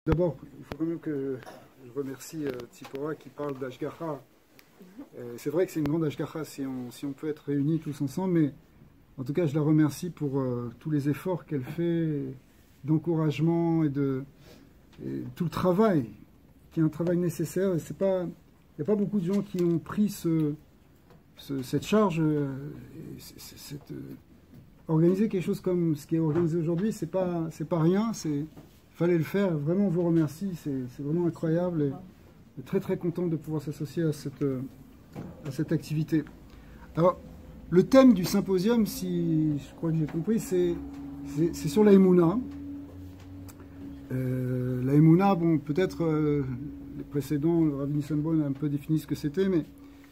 D'abord, il faut quand même que je remercie Tzipora qui parle d'Ashgacha. C'est vrai que c'est une grande Ashgacha si on peut être réunis tous ensemble, mais en tout cas, je la remercie pour tous les efforts qu'elle fait d'encouragement et tout le travail, qui est un travail nécessaire. Et il n'y a pas beaucoup de gens qui ont pris cette charge. Organiser quelque chose comme ce qui est organisé aujourd'hui, c'est pas rien. Fallait le faire. Vraiment, on vous remercie. C'est vraiment incroyable et très très content de pouvoir s'associer à cette activité. Alors, le thème du symposium, si je crois que j'ai compris, c'est sur la Emouna. La Emouna, bon, peut-être les précédents, le Rav Nissenborn a un peu défini ce que c'était, mais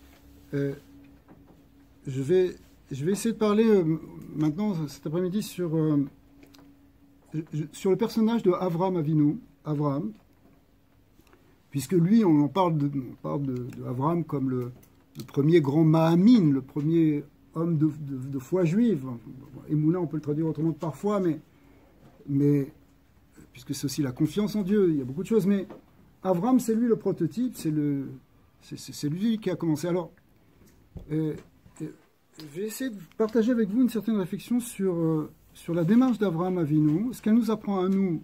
je vais essayer de parler maintenant, cet après-midi, sur le personnage de Avraham Avinu, Avraham, puisque lui, on parle de Avraham comme le premier grand Mahamin, le premier homme de foi juive. Emouna, on peut le traduire autrement parfois, mais puisque c'est aussi la confiance en Dieu, il y a beaucoup de choses, mais Avraham, c'est lui le prototype, c'est lui qui a commencé. Alors, je vais essayer de partager avec vous une certaine réflexion sur la démarche d'Avraham Avinu, ce qu'elle nous apprend à nous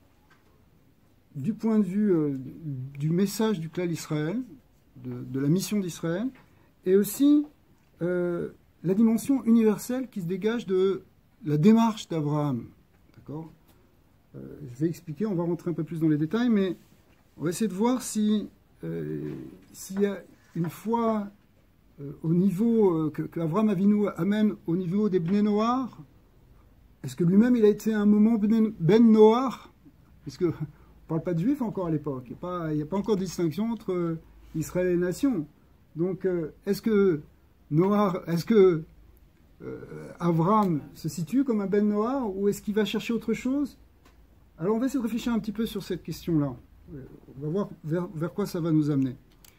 du point de vue du message du Klal Israël, de la mission d'Israël, et aussi la dimension universelle qui se dégage de la démarche d'Avraham. D'accord ? Je vais expliquer, on va rentrer un peu plus dans les détails, mais on va essayer de voir s'il y a une foi au niveau que Avraham Avinu amène au niveau des Bnei Noach. Est-ce que lui-même il a été un moment Ben Noach? Parce qu'on ne parle pas de juifs encore à l'époque, il n'y a pas encore de distinction entre Israël et les nations. Donc est-ce que Avraham se situe comme un Ben Noach ou est-ce qu'il va chercher autre chose? Alors on va essayer de réfléchir un petit peu sur cette question-là. On va voir vers quoi ça va nous amener.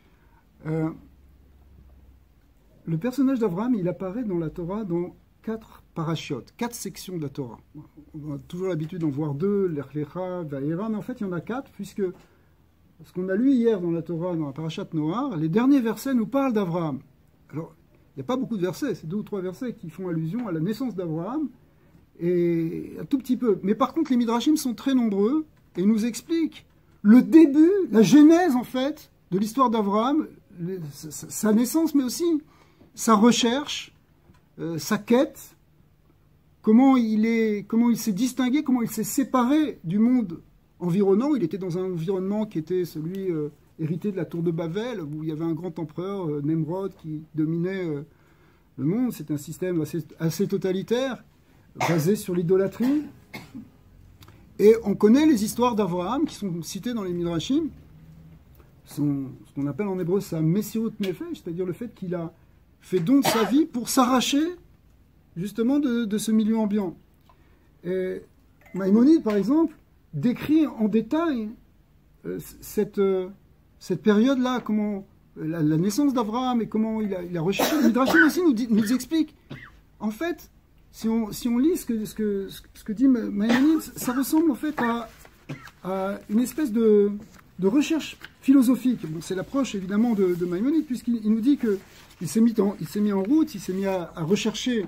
Le personnage d'Avraham, il apparaît dans la Torah dans 4 parachiotes, 4 sections de la Torah. On a toujours l'habitude d'en voir 2, Lech Lecha, Va'era, mais en fait il y en a 4, puisque ce qu'on a lu hier dans la Torah, dans la parachat Noach, les derniers versets nous parlent d'Avraham. Alors, il n'y a pas beaucoup de versets, c'est 2 ou 3 versets qui font allusion à la naissance d'Avraham, et un tout petit peu. Mais par contre, les Midrashim sont très nombreux, et nous expliquent le début, la genèse en fait, de l'histoire d'Avraham, sa naissance, mais aussi sa recherche, sa quête, comment il s'est distingué, comment il s'est séparé du monde environnant. Il était dans un environnement qui était celui hérité de la tour de Babel, où il y avait un grand empereur, Nemrod, qui dominait le monde. C'est un système assez totalitaire, basé sur l'idolâtrie. Et on connaît les histoires d'Avraham, qui sont citées dans les Midrashim. Ce qu'on appelle en hébreu sa Messirut Nefesh, c'est-à-dire le fait qu'il a fait don de sa vie pour s'arracher justement de ce milieu ambiant. Et Maïmonide, par exemple, décrit en détail cette période-là, comment la naissance d'Avraham et comment il a recherché. Le Midrashim aussi nous explique. En fait, si on lit ce que dit Maïmonide, ça ressemble en fait à une espèce de recherche philosophique. Bon, c'est l'approche évidemment de Maïmonide, puisqu'il nous dit qu'il s'est mis en route, il s'est mis à rechercher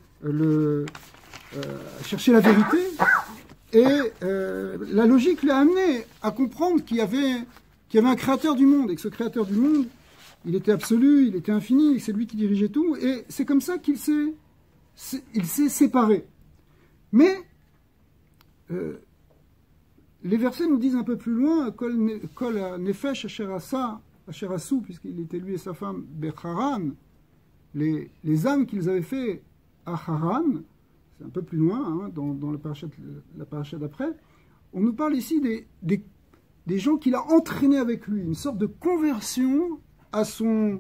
chercher la vérité, et la logique l'a amené à comprendre qu'il y avait un créateur du monde, et que ce créateur du monde, il était absolu, il était infini, et c'est lui qui dirigeait tout, et c'est comme ça qu'il s'est séparé. Mais les versets nous disent un peu plus loin, Kol Nefesh Asher Asu, puisqu'il était lui et sa femme Becharan, les âmes qu'ils avaient fait à Haran, c'est un peu plus loin, hein, dans la paracha d'après, on nous parle ici des gens qu'il a entraînés avec lui, une sorte de conversion à son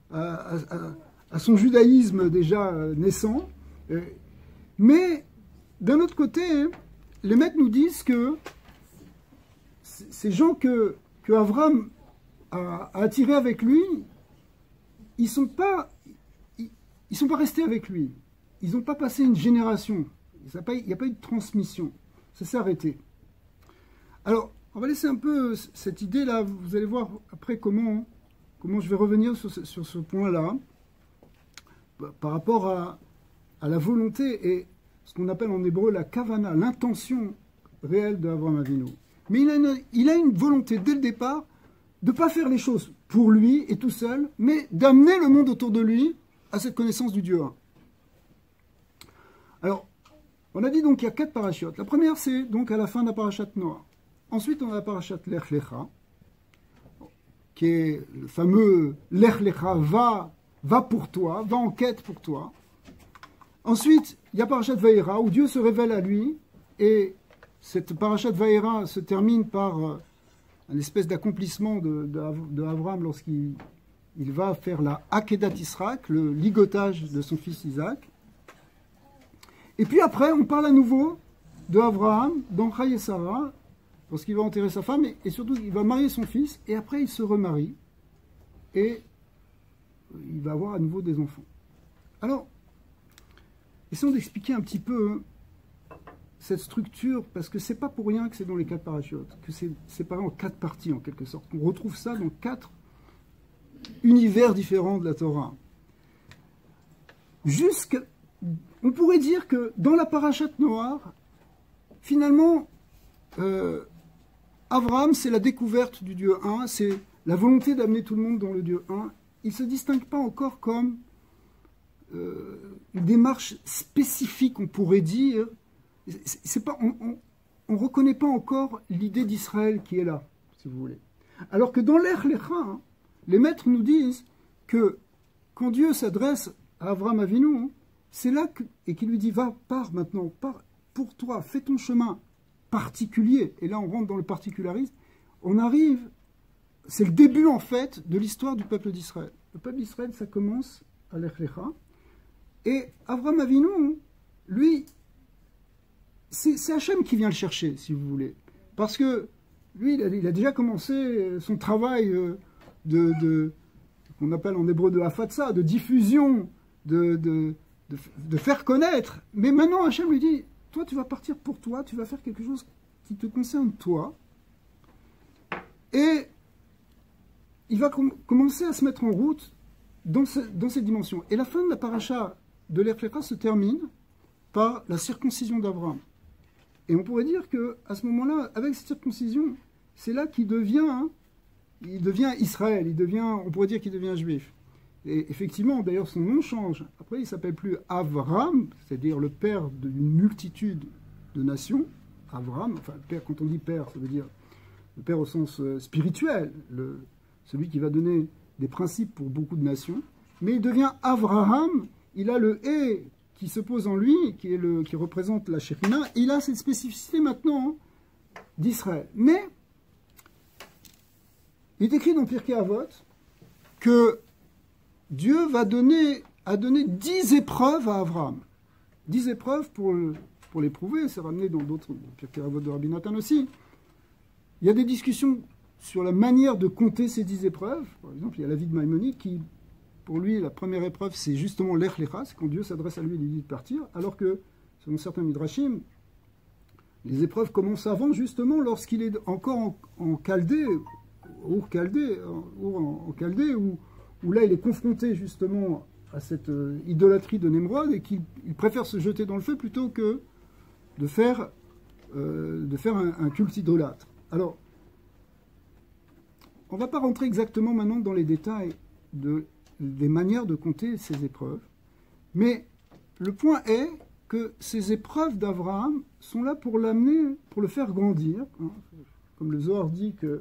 judaïsme déjà naissant. Mais d'un autre côté, les maîtres nous disent que ces gens que Avraham a attirés avec lui, ils sont pas restés avec lui. Ils n'ont pas passé une génération. Il n'y a pas eu de transmission. Ça s'est arrêté. Alors, On va laisser un peu cette idée-là. Vous allez voir après comment je vais revenir sur ce point-là, par rapport à la volonté et ce qu'on appelle en hébreu la kavana, l'intention réelle d'Avraham Avinu. Mais il a une volonté dès le départ de ne pas faire les choses pour lui et tout seul, mais d'amener le monde autour de lui à cette connaissance du Dieu 1. Alors, on a dit donc qu'il y a 4 parachiotes. La première, c'est donc à la fin de la parachat Noah. Ensuite, on a la parachat Lech Lecha, qui est le fameux Lech Lecha, va pour toi, va en quête pour toi. Ensuite, il y a parachat Vaïra, où Dieu se révèle à lui, et cette parachat Vaïra se termine par une espèce d'accomplissement de Abraham lorsqu'il va faire la Akedat Israq, le ligotage de son fils Isaac. Et puis après, on parle à nouveau de Abraham dans Chai et Sarah, lorsqu'il va enterrer sa femme, et surtout il va marier son fils, et après il se remarie, et il va avoir à nouveau des enfants. Alors, essayons d'expliquer un petit peu cette structure, parce que c'est pas pour rien que c'est dans les 4 parachutes, que c'est séparé en 4 parties en quelque sorte. On retrouve ça dans 4 univers différents de la Torah. On pourrait dire que dans la parachute Noah, finalement, Abraham, c'est la découverte du Dieu 1, c'est la volonté d'amener tout le monde dans le Dieu 1. Il ne se distingue pas encore comme une démarche spécifique, on pourrait dire. On ne reconnaît pas encore l'idée d'Israël qui est là, si vous voulez. Alors que dans l'Ech Lecha, les maîtres nous disent que quand Dieu s'adresse à Avraham Avinu, c'est là et qu'il lui dit, va, pars maintenant, pars pour toi, fais ton chemin particulier. Et là, on rentre dans le particularisme. On arrive, c'est le début en fait de l'histoire du peuple d'Israël. Le peuple d'Israël, ça commence à l'Ech Lecha. Et Avraham Avinu, lui, c'est Hachem qui vient le chercher, si vous voulez. Parce que lui, il a déjà commencé son travail qu'on appelle en hébreu de hafatsa, de diffusion, de faire connaître. Mais maintenant, Hachem lui dit, toi, tu vas partir pour toi, tu vas faire quelque chose qui te concerne toi. Et il va commencer à se mettre en route dans cette dimension. Et la fin de la paracha de l'Ech Lecha se termine par la circoncision d'Abraham. Et on pourrait dire qu'à ce moment-là, avec cette circoncision, c'est là qu'il devient Israël, on pourrait dire qu'il devient juif. Et effectivement, d'ailleurs, son nom change. Après, il ne s'appelle plus Avram, c'est-à-dire le père d'une multitude de nations. Avram, enfin, le père, quand on dit père, ça veut dire le père au sens spirituel, celui qui va donner des principes pour beaucoup de nations. Mais il devient Avraham, il a le « et » qui se pose en lui, qui représente la Shekhinah, il a cette spécificité maintenant d'Israël. Mais il est écrit dans Pirkei Avot que Dieu a donné 10 épreuves à Abraham. 10 épreuves pour l'éprouver, c'est ramené dans d'autres, Pirkei Avot de Rabbi Nathan aussi. Il y a des discussions sur la manière de compter ces 10 épreuves. Par exemple, il y a l'avis de Maïmonide qui, pour lui, la première épreuve, c'est justement l'Ech Lecha, c'est quand Dieu s'adresse à lui et lui dit de partir, alors que, selon certains Midrashim, les épreuves commencent avant, justement, lorsqu'il est encore en Chaldée, en Chaldée, où là, il est confronté, justement, à cette idolâtrie de Nemrod, et qu'il préfère se jeter dans le feu plutôt que de faire un culte idolâtre. Alors, on ne va pas rentrer exactement maintenant dans les détails des manières de compter ces épreuves, mais le point est que ces épreuves d'Abraham sont là pour l'amener, pour le faire grandir, hein, comme le Zohar dit que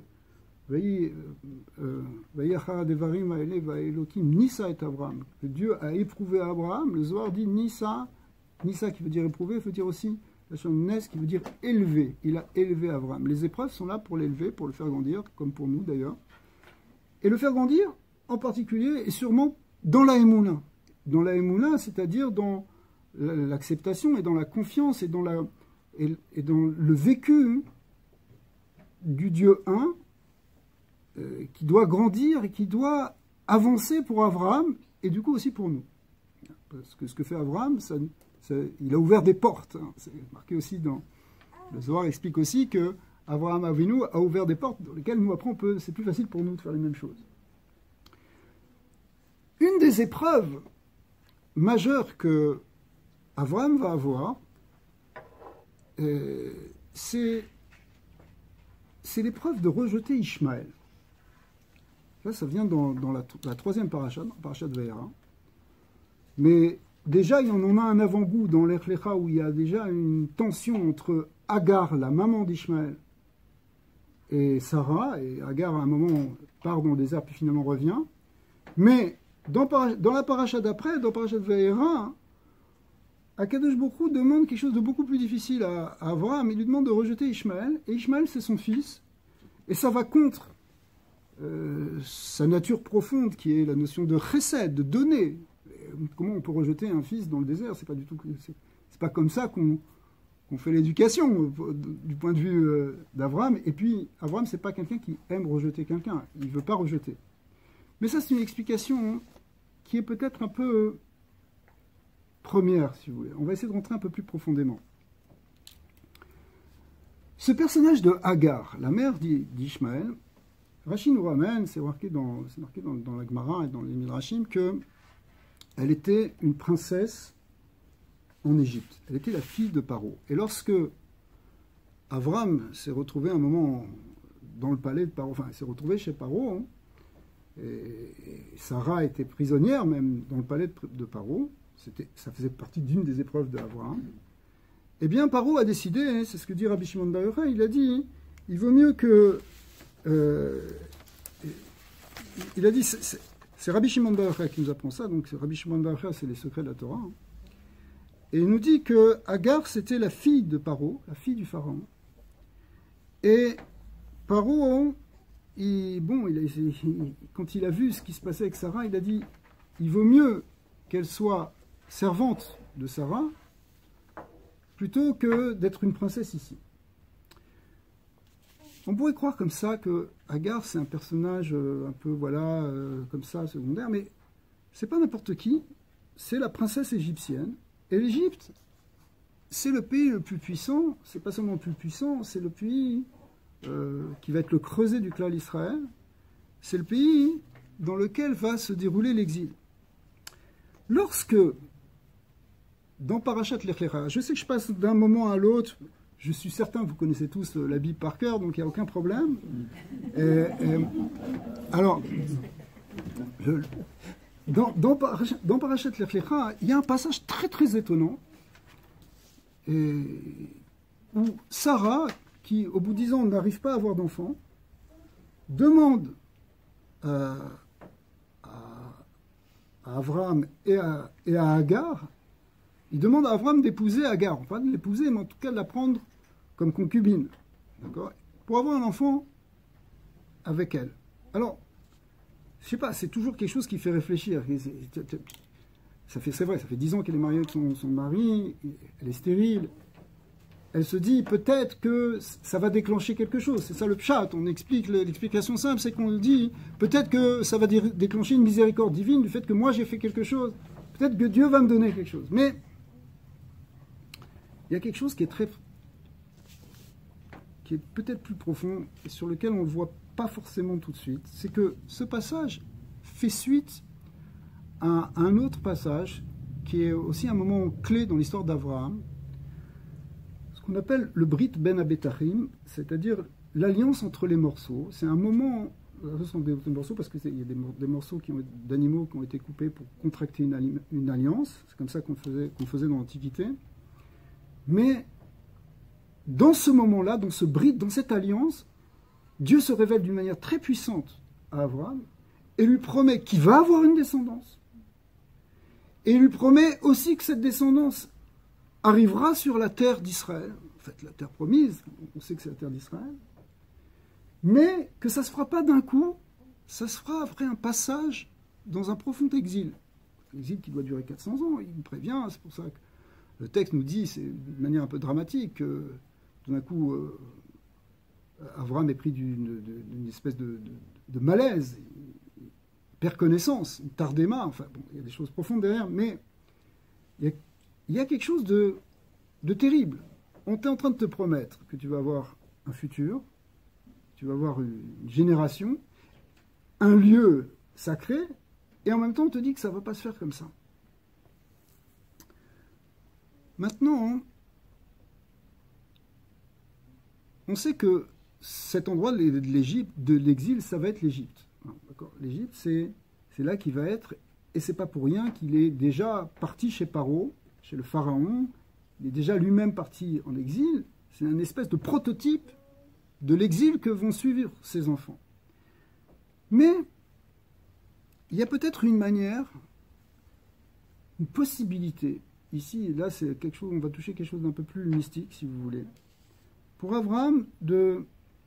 Nissa et Abraham, que Dieu a éprouvé Abraham, le Zohar dit Nissa qui veut dire éprouver, veut dire aussi la chose Nes qui veut dire élever, il a élevé Abraham. Les épreuves sont là pour l'élever, pour le faire grandir, comme pour nous d'ailleurs, et le faire grandir en particulier et sûrement dans la Emouna. Dans la Emouna, c'est-à-dire dans l'acceptation et dans la confiance et dans le vécu du Dieu 1 qui doit grandir et qui doit avancer pour Abraham et du coup aussi pour nous. Parce que ce que fait Abraham, il a ouvert des portes. Hein. C'est marqué aussi dans... Le Zohar explique aussi que Avraham Avinu a ouvert des portes dans lesquelles nous, après, c'est plus facile pour nous de faire les mêmes choses. Une des épreuves majeures que Avraham va avoir, c'est l'épreuve de rejeter Ishmaël. Là, ça vient dans la troisième paracha, paracha de Vaïra. Mais déjà, il y en a un avant-goût dans l'Ech Lecha où il y a déjà une tension entre Agar, la maman d'Ishmaël, et Sarah. Et Agar, à un moment, part dans le désert, puis finalement revient. Mais dans la paracha d'après, dans la paracha de Vaïra, Akadosh Baruch Hu demande quelque chose de beaucoup plus difficile à Avraham. Il lui demande de rejeter Ishmaël. Et Ishmaël, c'est son fils. Et ça va contre sa nature profonde, qui est la notion de chesed, de donner. Comment on peut rejeter un fils dans le désert? C'est pas du tout, c'est pas comme ça qu'on fait l'éducation du point de vue d'Avraham. Et puis, Avraham, c'est pas quelqu'un qui aime rejeter quelqu'un. Il veut pas rejeter. Mais ça, c'est une explication qui est peut-être un peu première, si vous voulez. On va essayer de rentrer un peu plus profondément. Ce personnage de Hagar, la mère d'Ishmaël, Rashi nous ramène, c'est marqué dans la Gemara et dans les Midrashim, qu'elle était une princesse en Égypte. Elle était la fille de Paro. Et lorsque Avram s'est retrouvé un moment dans le palais de Paro, enfin, il s'est retrouvé chez Paro, et Sarah était prisonnière même dans le palais de Paro, ça faisait partie d'une des épreuves d'Avraham. Eh bien, Paro a décidé, c'est ce que dit Rabbi Shimon Bar Yochai, il a dit, il vaut mieux que... il a dit, c'est Rabbi Shimon Bar Yochai qui nous apprend ça, donc Rabbi Shimon Bar Yochai, c'est les secrets de la Torah. Et il nous dit que Agar, c'était la fille de Paro, la fille du pharaon. Et Paro, quand il a vu ce qui se passait avec Sarah, il a dit, il vaut mieux qu'elle soit servante de Sarah plutôt que d'être une princesse ici. On pourrait croire comme ça que Agar, c'est un personnage un peu, comme ça, secondaire, mais c'est pas n'importe qui, c'est la princesse égyptienne. Et l'Égypte, c'est le pays le plus puissant, c'est pas seulement le plus puissant, c'est le pays qui va être le creuset du clan d'Israël, c'est le pays dans lequel va se dérouler l'exil. Lorsque, dans Parashat Lech Lecha, je sais que je passe d'un moment à l'autre, je suis certain que vous connaissez tous la Bible par cœur, donc il n'y a aucun problème. Alors, dans Parashat Lech Lecha, il y a un passage très très étonnant, où Sarah, qui au bout de 10 ans n'arrive pas à avoir d'enfant, demande à Avraham et à Agar, il demande à Avraham d'épouser Agar, pas de l'épouser, mais en tout cas de la prendre comme concubine, d'accord, pour avoir un enfant avec elle. Alors, je sais pas, c'est toujours quelque chose qui fait réfléchir. C'est vrai, ça fait 10 ans qu'elle est mariée avec son mari, elle est stérile. Elle se dit peut-être que ça va déclencher quelque chose. C'est ça le pshat. On explique, l'explication simple, c'est qu'on dit peut-être que ça va déclencher une miséricorde divine du fait que moi j'ai fait quelque chose. Peut-être que Dieu va me donner quelque chose. Mais il y a quelque chose qui est peut-être plus profond et sur lequel on ne le voit pas forcément tout de suite. C'est que ce passage fait suite à un autre passage qui est aussi un moment clé dans l'histoire d'Avraham, qu'on appelle le Brit Ben Abetachim, c'est-à-dire l'alliance entre les morceaux. C'est un moment, ce sont des morceaux parce qu'il y a des morceaux d'animaux qui ont été coupés pour contracter une alliance. C'est comme ça qu'on faisait dans l'Antiquité. Mais dans ce moment-là, dans ce Brit, dans cette alliance, Dieu se révèle d'une manière très puissante à Abraham et lui promet qu'il va avoir une descendance. Et il lui promet aussi que cette descendance arrivera sur la terre d'Israël, en fait la terre promise, on sait que c'est la terre d'Israël, mais que ça ne se fera pas d'un coup, ça se fera après un passage dans un profond exil. Un exil qui doit durer 400 ans, il nous prévient, c'est pour ça que le texte nous dit, c'est de manière un peu dramatique, que tout d'un coup, Avraham est pris d'une espèce de malaise, il perd connaissance, une tardéma, enfin bon, il y a des choses profondes derrière, mais il y a quelque chose de terrible. On est en train de te promettre que tu vas avoir un futur, tu vas avoir une génération, un lieu sacré, et en même temps on te dit que ça ne va pas se faire comme ça. Maintenant, on sait que cet endroit de l'Égypte, de l'exil, ça va être l'Égypte. L'Égypte, c'est là qu'il va être, et c'est pas pour rien qu'il est déjà parti chez Paro, chez le pharaon, il est déjà lui-même parti en exil, c'est une espèce de prototype de l'exil que vont suivre ses enfants. Mais il y a peut-être une manière, une possibilité, ici, là c'est quelque chose, on va toucher quelque chose d'un peu plus mystique si vous voulez, pour Abraham de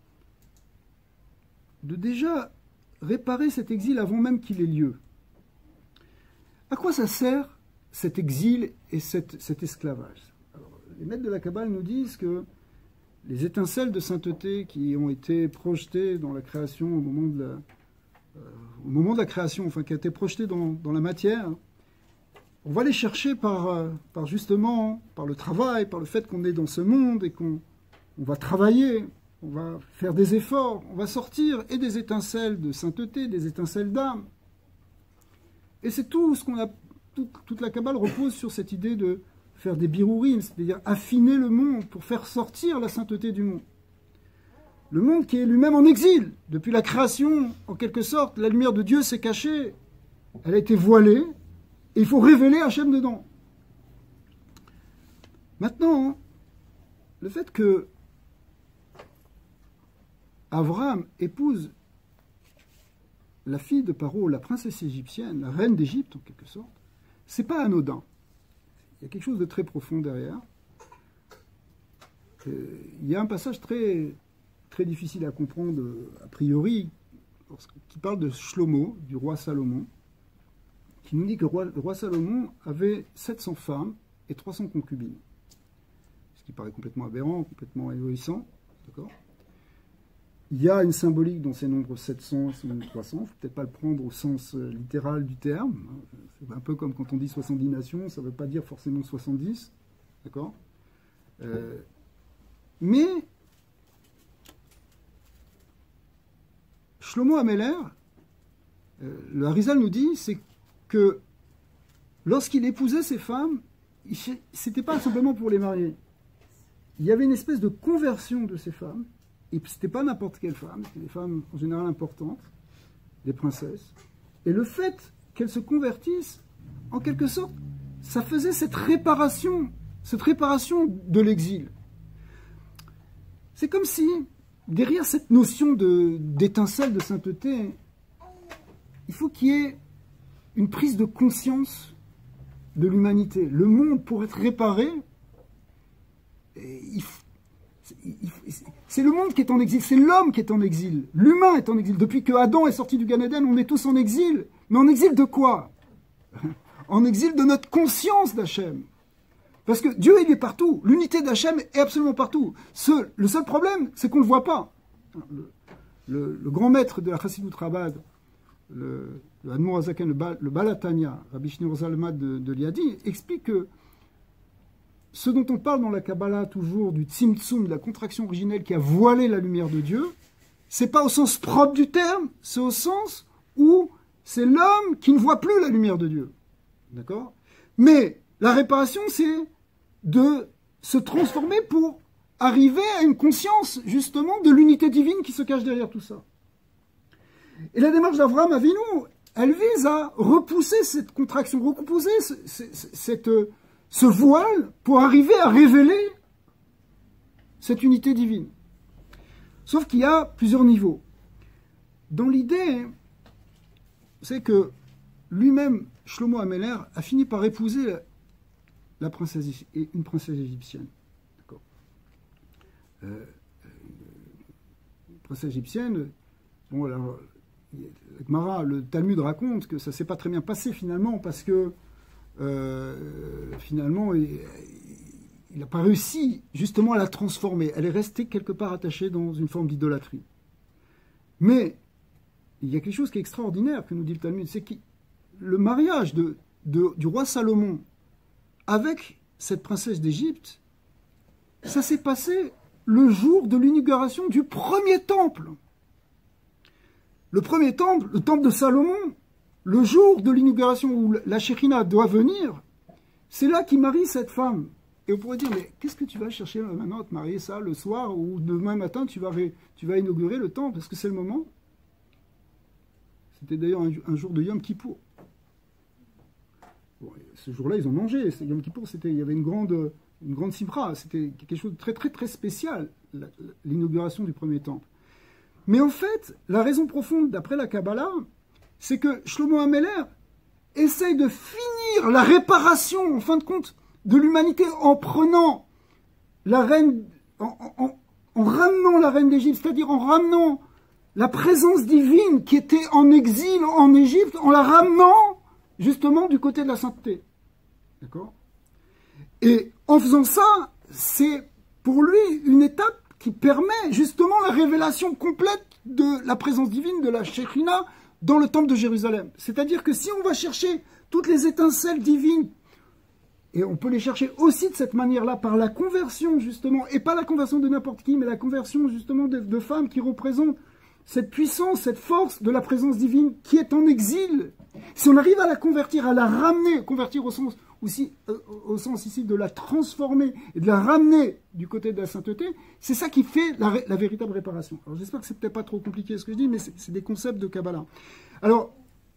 déjà réparer cet exil avant même qu'il ait lieu. À quoi ça sert cet exil et cet esclavage? Alors, les maîtres de la Kabbale nous disent que les étincelles de sainteté qui ont été projetées dans la création au moment de la création, enfin qui a été projetées dans la matière, on va les chercher par justement, par le travail, par le fait qu'on est dans ce monde et qu'on va travailler, on va faire des efforts, on va sortir et des étincelles de sainteté, des étincelles d'âme. Et c'est tout ce qu'on a, toute la Kabbale repose sur cette idée de faire des birourim, c'est-à-dire affiner le monde pour faire sortir la sainteté du monde. Le monde qui est lui-même en exil. Depuis la création, en quelque sorte, la lumière de Dieu s'est cachée. Elle a été voilée, et il faut révéler Hachem dedans. Maintenant, le fait que Abraham épouse la fille de Paro, la princesse égyptienne, la reine d'Égypte en quelque sorte, c'est pas anodin. Il y a quelque chose de très profond derrière. Il y a un passage très, très difficile à comprendre a priori, qui parle de Shlomo, du roi Salomon, qui nous dit que le roi Salomon avait 700 femmes et 300 concubines. Ce qui paraît complètement aberrant, complètement ahurissant. D'accord ? Il y a une symbolique dans ces nombres 700 et 300. Il ne faut peut-être pas le prendre au sens littéral du terme. C'est un peu comme quand on dit 70 nations, ça ne veut pas dire forcément 70. D'accord ? Mais Shlomo Ameler, le Harizal nous dit, c'est que lorsqu'il épousait ces femmes, ce n'était pas simplement pour les marier. Il y avait une espèce de conversion de ces femmes. Et ce n'était pas n'importe quelle femme, c'était des femmes en général importantes, des princesses. Et le fait qu'elles se convertissent, en quelque sorte, ça faisait cette réparation de l'exil. C'est comme si, derrière cette notion d'étincelle de sainteté, il faut qu'il y ait une prise de conscience de l'humanité. Le monde, pour être réparé, c'est le monde qui est en exil, c'est l'homme qui est en exil, l'humain est en exil. Depuis que Adam est sorti du Gan Eden, on est tous en exil. Mais en exil de quoi? En exil de notre conscience d'Hachem. Parce que Dieu, il est partout. L'unité d'Hachem est absolument partout. Le seul problème, c'est qu'on ne le voit pas. Le grand maître de la Chassidut Chabad, le Admor Hazaken, le Baal HaTanya, Rabbi Shneur Zalman de Liadi, explique que ce dont on parle dans la Kabbalah toujours du tzimtzum, de la contraction originelle qui a voilé la lumière de Dieu, c'est pas au sens propre du terme, c'est au sens où c'est l'homme qui ne voit plus la lumière de Dieu. D'accord? Mais la réparation, c'est de se transformer pour arriver à une conscience, justement, de l'unité divine qui se cache derrière tout ça. Et la démarche d'Avraham Avinu, elle vise à repousser cette contraction, repousser ce voile pour arriver à révéler cette unité divine. Sauf qu'il y a plusieurs niveaux. Dans l'idée, c'est que lui-même, Shlomo Ameler, a fini par épouser une princesse égyptienne. D'accord. Une princesse égyptienne, bon alors, le Talmud raconte que ça ne s'est pas très bien passé finalement, parce que finalement, il n'a pas réussi justement à la transformer. Elle est restée quelque part attachée dans une forme d'idolâtrie. Mais il y a quelque chose qui est extraordinaire que nous dit le Talmud, c'est que le mariage du roi Salomon avec cette princesse d'Égypte, ça s'est passé le jour de l'inauguration du premier temple. Le premier temple, le temple de Salomon, le jour de l'inauguration où la Shekhina doit venir, c'est là qu'il marie cette femme. Et on pourrait dire, mais qu'est-ce que tu vas chercher maintenant à te marier ça le soir ou demain matin tu vas inaugurer le temple? Est-ce que c'est le moment? C'était d'ailleurs un jour de Yom Kippour. Bon, ce jour-là, ils ont mangé. Yom Kippour, il y avait une grande simra. C'était quelque chose de très, très, très spécial, l'inauguration du premier temple. Mais en fait, la raison profonde, d'après la Kabbalah, c'est que Shlomo HaMelech essaye de finir la réparation, en fin de compte, de l'humanité en prenant la reine, en ramenant la reine d'Égypte, c'est-à-dire en ramenant la présence divine qui était en exil en Égypte, en la ramenant justement du côté de la sainteté. D'accord? Et en faisant ça, c'est pour lui une étape qui permet justement la révélation complète de la présence divine de la Shekhina dans le temple de Jérusalem. C'est-à-dire que si on va chercher toutes les étincelles divines, et on peut les chercher aussi de cette manière-là, par la conversion justement, et pas la conversion de n'importe qui, mais la conversion justement de femmes qui représentent cette puissance, cette force de la présence divine qui est en exil. Si on arrive à la convertir, à la ramener, convertir au sens ici de la transformer et de la ramener du côté de la sainteté, c'est ça qui fait la véritable réparation. Alors j'espère que c'est peut-être pas trop compliqué ce que je dis, mais c'est des concepts de Kabbalah. Alors,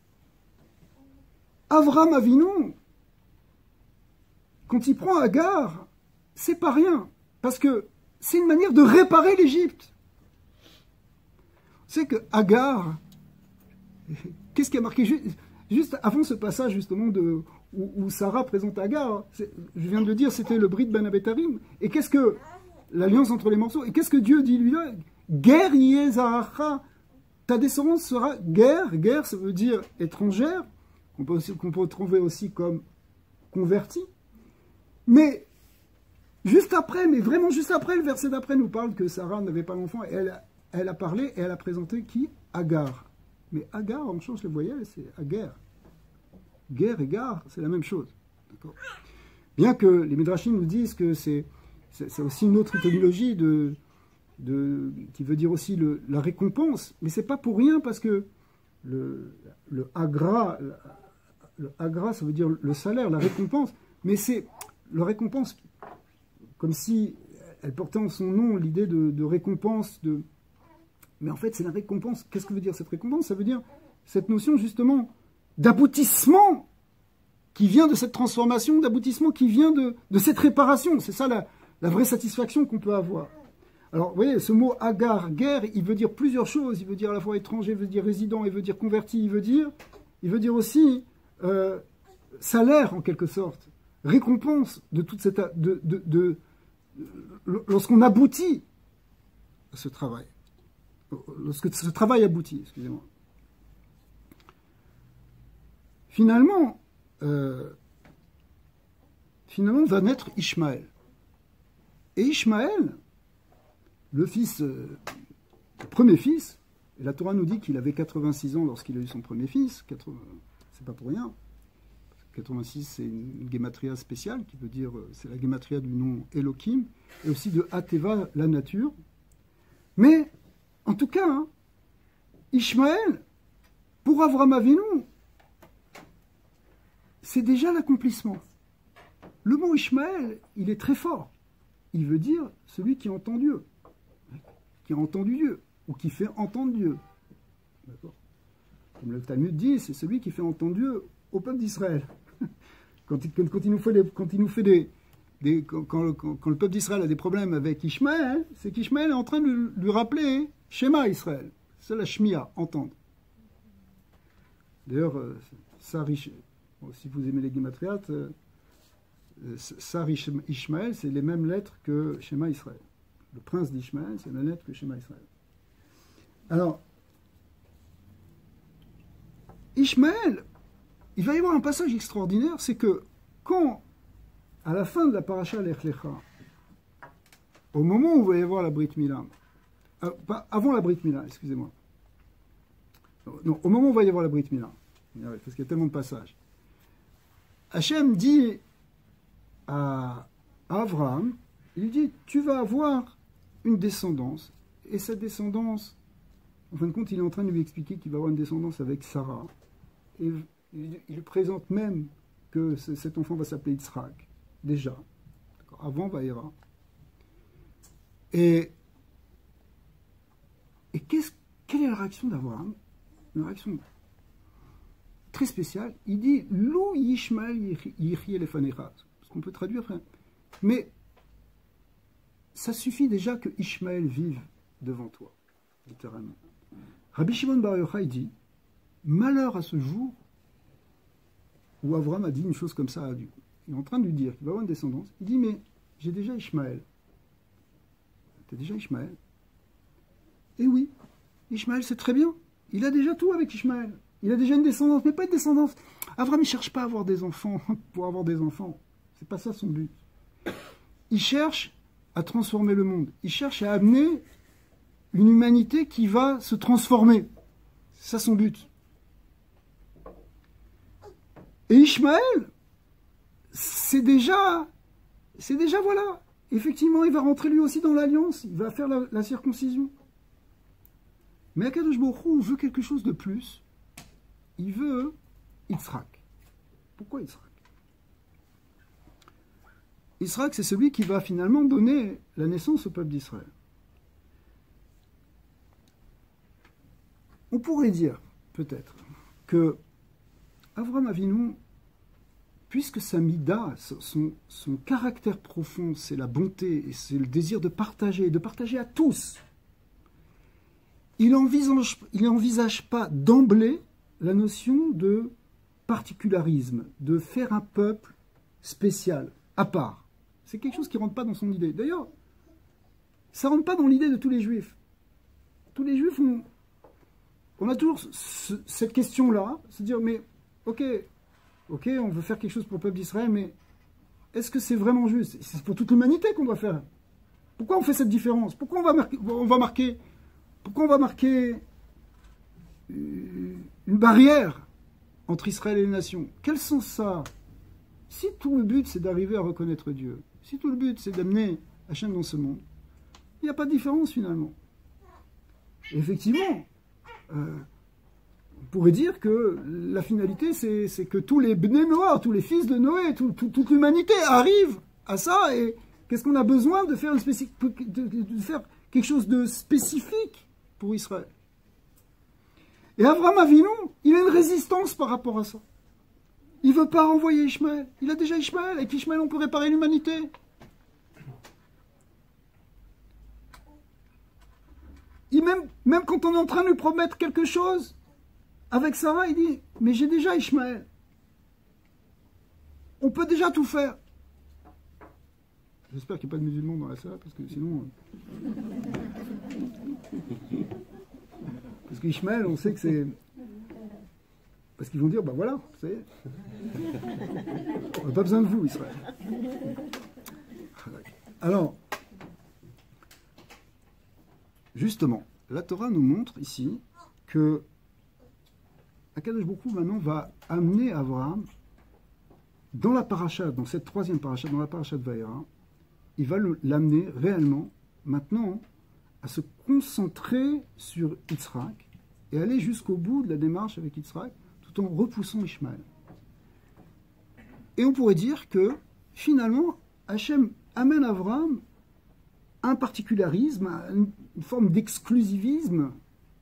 Avram Avinu, quand il prend Agar, c'est pas rien, parce que c'est une manière de réparer l'Égypte. C'est que Agar, qu'est-ce qui a marqué juste avant ce passage justement où Sarah présente Agar, je viens de le dire, c'était le Brit Ben Abetarim. Et qu'est-ce que l'alliance entre les morceaux? Et qu'est-ce que Dieu dit lui là? Ger Yezaracha, ta descendance sera guerre. Guerre, ça veut dire étrangère, qu'on peut trouver aussi comme convertie. Mais juste après, mais vraiment juste après, le verset d'après nous parle que Sarah n'avait pas d'enfant. Elle a parlé et elle a présenté qui? Agar. Mais Agar, on change les voyelles, c'est Agar. Guerre et gare, c'est la même chose. Bien que les Midrashim nous disent que c'est aussi une autre étymologie qui veut dire aussi la récompense, mais c'est pas pour rien parce que le agra, ça veut dire le salaire, la récompense, mais c'est la récompense comme si elle portait en son nom l'idée de récompense, mais en fait c'est la récompense. Qu'est-ce que veut dire cette récompense? Ça veut dire cette notion justement d'aboutissement qui vient de cette transformation, d'aboutissement qui vient de cette réparation. C'est ça la vraie satisfaction qu'on peut avoir. Alors, vous voyez, ce mot agar, guerre, il veut dire plusieurs choses. Il veut dire à la fois étranger, il veut dire résident, il veut dire converti, il veut dire aussi salaire en quelque sorte, récompense de toute cette... lorsqu'on aboutit à ce travail. Lorsque ce travail aboutit, excusez-moi. Finalement, va naître Ishmaël. Et Ishmaël, le premier fils, et la Torah nous dit qu'il avait 86 ans lorsqu'il a eu son premier fils, c'est pas pour rien. 86, c'est une guématria spéciale, qui veut dire, c'est la guématria du nom Elohim, et aussi de Ateva, la nature. Mais, en tout cas, hein, Ishmaël, pour Avram Avinu, c'est déjà l'accomplissement. Le mot Ishmaël, il est très fort. Il veut dire celui qui entend Dieu, qui a entendu Dieu, ou qui fait entendre Dieu. D'accord ? Comme le Talmud dit, c'est celui qui fait entendre Dieu au peuple d'Israël. Quand le peuple d'Israël a des problèmes avec Ishmaël, c'est qu'Ishmaël est en train de lui rappeler Shema Israël. C'est la Shmia, entendre. D'ailleurs, ça riche. Si vous aimez les guématriates, Sar Ishmaël, c'est les mêmes lettres que Shema Israël. Le prince d'Ishmaël, c'est la même lettre que Shema Israël. Alors, Ishmaël, il va y avoir un passage extraordinaire, c'est que quand, à la fin de la paracha Lech Lecha, au moment où il va y avoir la Brit Mila, avant la Brit Mila, excusez-moi, non, au moment où il va y avoir la Brit Mila, parce qu'il y a tellement de passages, Hachem dit à Abraham, il dit, tu vas avoir une descendance. Et cette descendance, en fin de compte, il est en train de lui expliquer qu'il va avoir une descendance avec Sarah. Et il présente même que cet enfant va s'appeler Yitzhak, déjà, avant Vaïra. Et quelle est la réaction d'Abraham? Une réaction très spéciale. Il dit Lou Yishmael Yichye Lefanecha. Ce qu'on peut traduire après. Mais ça suffit déjà que Ishmaël vive devant toi, littéralement. Rabbi Shimon Bar Yochai dit malheur à ce jour où Abraham a dit une chose comme ça à Dieu. Il est en train de lui dire qu'il va avoir une descendance. Il dit mais j'ai déjà Ishmaël. T'as déjà Ishmaël? Et oui, Ishmaël c'est très bien. Il a déjà tout avec Ishmaël. Il a déjà une descendance, mais pas une descendance. Abraham ne cherche pas à avoir des enfants pour avoir des enfants. C'est pas ça son but. Il cherche à transformer le monde. Il cherche à amener une humanité qui va se transformer. C'est ça son but. Et Ishmaël, c'est déjà voilà. Effectivement, il va rentrer lui aussi dans l'alliance. Il va faire la circoncision. Mais Akadosh Baruch Hu veut quelque chose de plus. Il veut Yitzhak. Pourquoi Yitzhak? Yitzhak, c'est celui qui va finalement donner la naissance au peuple d'Israël. On pourrait dire, peut-être, que Avraham Avinu, puisque sa mida, son caractère profond, c'est la bonté et c'est le désir de partager à tous, il n'envisage pas d'emblée la notion de particularisme, de faire un peuple spécial, à part. C'est quelque chose qui ne rentre pas dans son idée. D'ailleurs, ça ne rentre pas dans l'idée de tous les juifs. Tous les juifs on a toujours cette question-là, se dire, mais ok, on veut faire quelque chose pour le peuple d'Israël, mais est-ce que c'est vraiment juste? C'est pour toute l'humanité qu'on doit faire. Pourquoi on fait cette différence? Pourquoi on va marquer une barrière entre Israël et les nations? Quel sens ça? Si tout le but c'est d'arriver à reconnaître Dieu, si tout le but c'est d'amener Hachem dans ce monde, il n'y a pas de différence finalement. Et effectivement, on pourrait dire que la finalité c'est que tous les Bnei Noah, tous les fils de Noé, toute l'humanité arrive à ça. Et qu'est-ce qu'on a besoin de faire, de faire quelque chose de spécifique pour Israël? Et Avraham Avinu, il a une résistance par rapport à ça. Il ne veut pas renvoyer Ishmaël. Il a déjà Ishmaël. Avec Ishmaël, on peut réparer l'humanité. Même quand on est en train de lui promettre quelque chose, avec Sarah, il dit, mais j'ai déjà Ishmaël. On peut déjà tout faire. J'espère qu'il n'y a pas de musulmans dans la salle, parce que sinon... Parce qu'Ishmaël, on sait que c'est... Parce qu'ils vont dire, ben voilà, vous savez, on n'a pas besoin de vous, Israël. Alors, justement, la Torah nous montre ici que Akadosh Baruch Hu maintenant va amener Abraham dans la paracha, dans cette troisième paracha, dans la paracha de Vaïra, il va l'amener réellement maintenant à se concentrer sur Yitzhak et aller jusqu'au bout de la démarche avec Yitzhak, tout en repoussant Ishmaël. Et on pourrait dire que, finalement, Hachem amène Abraham à un particularisme, à une forme d'exclusivisme.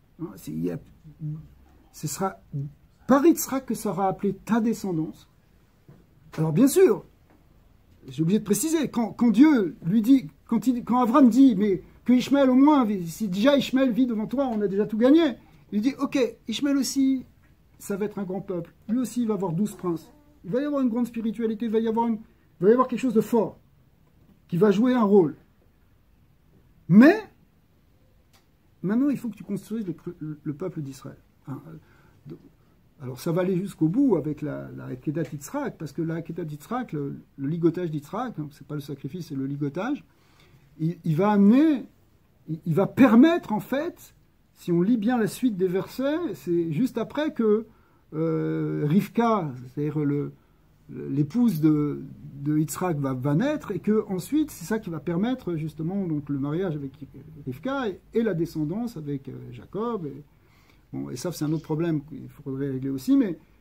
Ce sera par Yitzhak que ça sera appelé ta descendance. Alors bien sûr, j'ai oublié de préciser, quand Dieu lui dit, quand Abraham dit, mais que Ishmaël au moins, si déjà Ishmaël vit devant toi, on a déjà tout gagné. Il dit, ok, Ishmaël aussi, ça va être un grand peuple. Lui aussi, il va avoir 12 princes. Il va y avoir une grande spiritualité, il va y avoir quelque chose de fort qui va jouer un rôle. Mais, maintenant, il faut que tu construises le peuple d'Israël. Alors, ça va aller jusqu'au bout avec la Akedat Yitzhak, parce que la Akedat Yitzhak, le ligotage d'Yitzhak, c'est pas le sacrifice, c'est le ligotage, il va amener, il va permettre, en fait, si on lit bien la suite des versets, c'est juste après que Rivka, c'est-à-dire l'épouse de Yitzhak va naître, et que ensuite c'est ça qui va permettre justement donc le mariage avec Rivka et la descendance avec Jacob. Et ça c'est un autre problème qu'il faudrait régler aussi,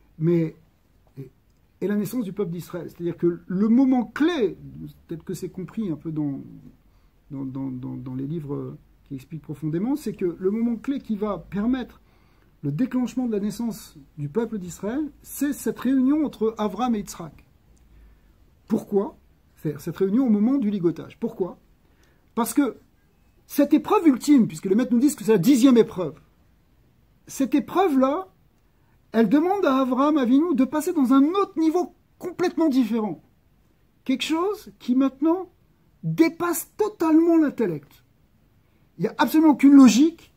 et la naissance du peuple d'Israël. C'est-à-dire que le moment clé, peut-être que c'est compris un peu dans les livres qui expliquent profondément, c'est que le moment clé qui va permettre le déclenchement de la naissance du peuple d'Israël, c'est cette réunion entre Avram et Yitzhak. Pourquoi? C'est cette réunion au moment du ligotage. Pourquoi? Parce que cette épreuve ultime, puisque les maîtres nous disent que c'est la 10e épreuve, cette épreuve-là, elle demande à Avram Avinu de passer dans un autre niveau complètement différent. Quelque chose qui maintenant dépasse totalement l'intellect. Il n'y a absolument aucune logique.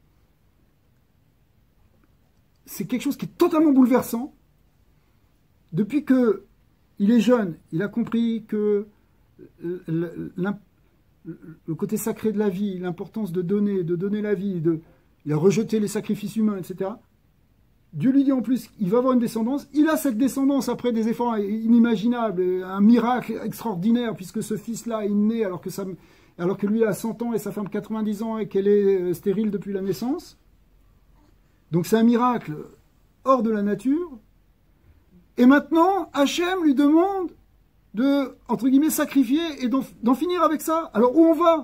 C'est quelque chose qui est totalement bouleversant. Depuis qu'il est jeune, il a compris que le côté sacré de la vie, l'importance de donner la vie, il a rejeté les sacrifices humains, etc. Dieu lui dit en plus qu'il va avoir une descendance. Il a cette descendance après des efforts inimaginables, un miracle extraordinaire, puisque ce fils-là est né alors que lui a 100 ans et sa femme 90 ans et qu'elle est stérile depuis la naissance. Donc c'est un miracle hors de la nature. Et maintenant, Hachem lui demande de, entre guillemets, sacrifier et d'en finir avec ça. Alors où on va?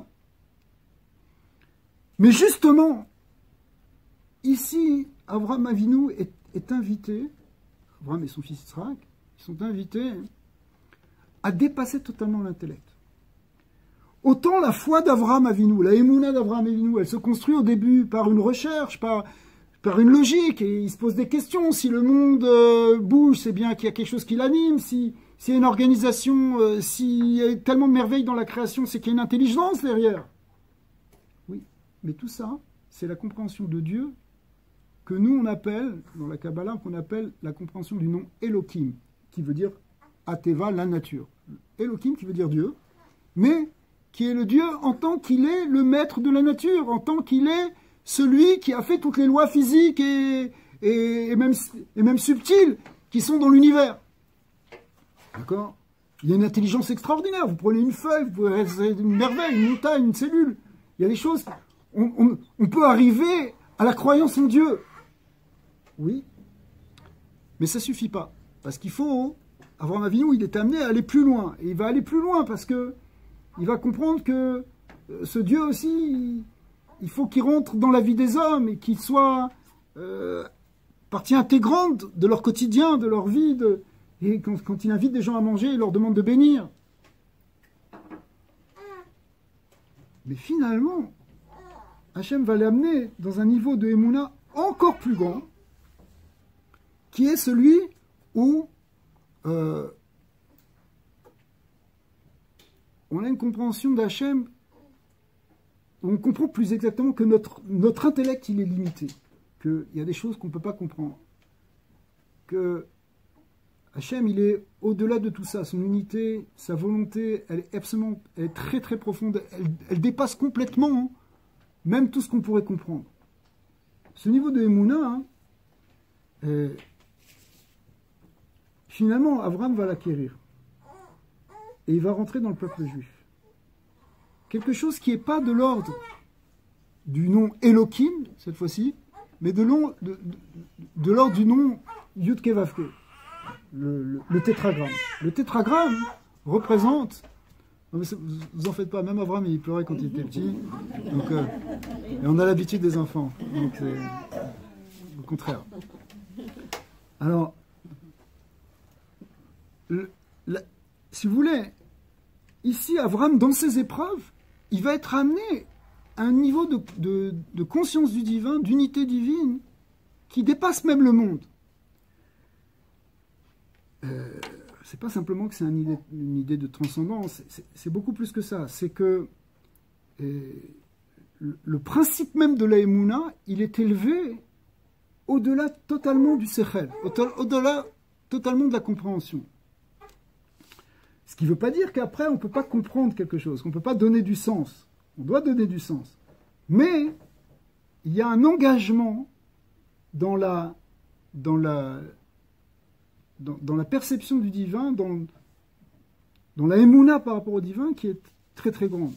Mais justement, ici, Avraham Avinu est invité, Avraham et son fils Yitzhak, ils sont invités à dépasser totalement l'intellect. Autant la foi d'Avraham Avinu, la émouna d'Avraham Avinu, elle se construit au début par une recherche, par une logique, et il se pose des questions. Si le monde bouge, c'est bien qu'il y a quelque chose qui l'anime. S'il y a une organisation, s'il y a tellement de merveilles dans la création, c'est qu'il y a une intelligence derrière. Oui, mais tout ça, c'est la compréhension de Dieu que nous, on appelle, dans la Kabbalah, qu'on appelle la compréhension du nom Elohim, qui veut dire Ateva, la nature. Elohim qui veut dire Dieu, mais qui est le Dieu en tant qu'il est le maître de la nature, en tant qu'il est celui qui a fait toutes les lois physiques et même subtiles qui sont dans l'univers. D'accord? Il y a une intelligence extraordinaire. Vous prenez une feuille, vous pouvez une merveille, une montagne, une cellule. Il y a des choses... On peut arriver à la croyance en Dieu. Oui, mais ça ne suffit pas. Parce qu'il faut, Avraham Avinu, il est amené à aller plus loin. Et il va aller plus loin parce que il va comprendre que ce Dieu aussi, il faut qu'il rentre dans la vie des hommes et qu'il soit partie intégrante de leur quotidien, de leur vie. Et quand il invite des gens à manger, il leur demande de bénir. Mais finalement, Hachem va l'amener dans un niveau de Emouna encore plus grand, qui est celui où on a une compréhension d'Hachem, où on comprend plus exactement que notre intellect, il est limité, qu'il y a des choses qu'on ne peut pas comprendre, que Hachem, il est au-delà de tout ça, son unité, sa volonté, elle est très très profonde, elle dépasse complètement même tout ce qu'on pourrait comprendre. Ce niveau de Emouna, finalement, Abraham va l'acquérir. Et il va rentrer dans le peuple juif. Quelque chose qui n'est pas de l'ordre du nom Elohim, cette fois-ci, mais de l'ordre du nom Yud-Ke Vav-Ke, le tétragramme. Le tétragramme représente... Vous en faites pas, même Abraham il pleurait quand il était petit. Donc, et on a l'habitude des enfants. Donc c'est au contraire. Alors, si vous voulez, ici, Abraham, dans ses épreuves, il va être amené à un niveau de conscience du divin, d'unité divine, qui dépasse même le monde. C'est pas simplement que c'est une idée de transcendance, c'est beaucoup plus que ça. C'est que le principe même de la Emouna, il est élevé au-delà totalement du Sechel, au-delà totalement de la compréhension. Ce qui ne veut pas dire qu'après, on ne peut pas comprendre quelque chose, qu'on ne peut pas donner du sens. On doit donner du sens. Mais il y a un engagement dans dans la perception du divin, dans la émouna par rapport au divin qui est très très grande.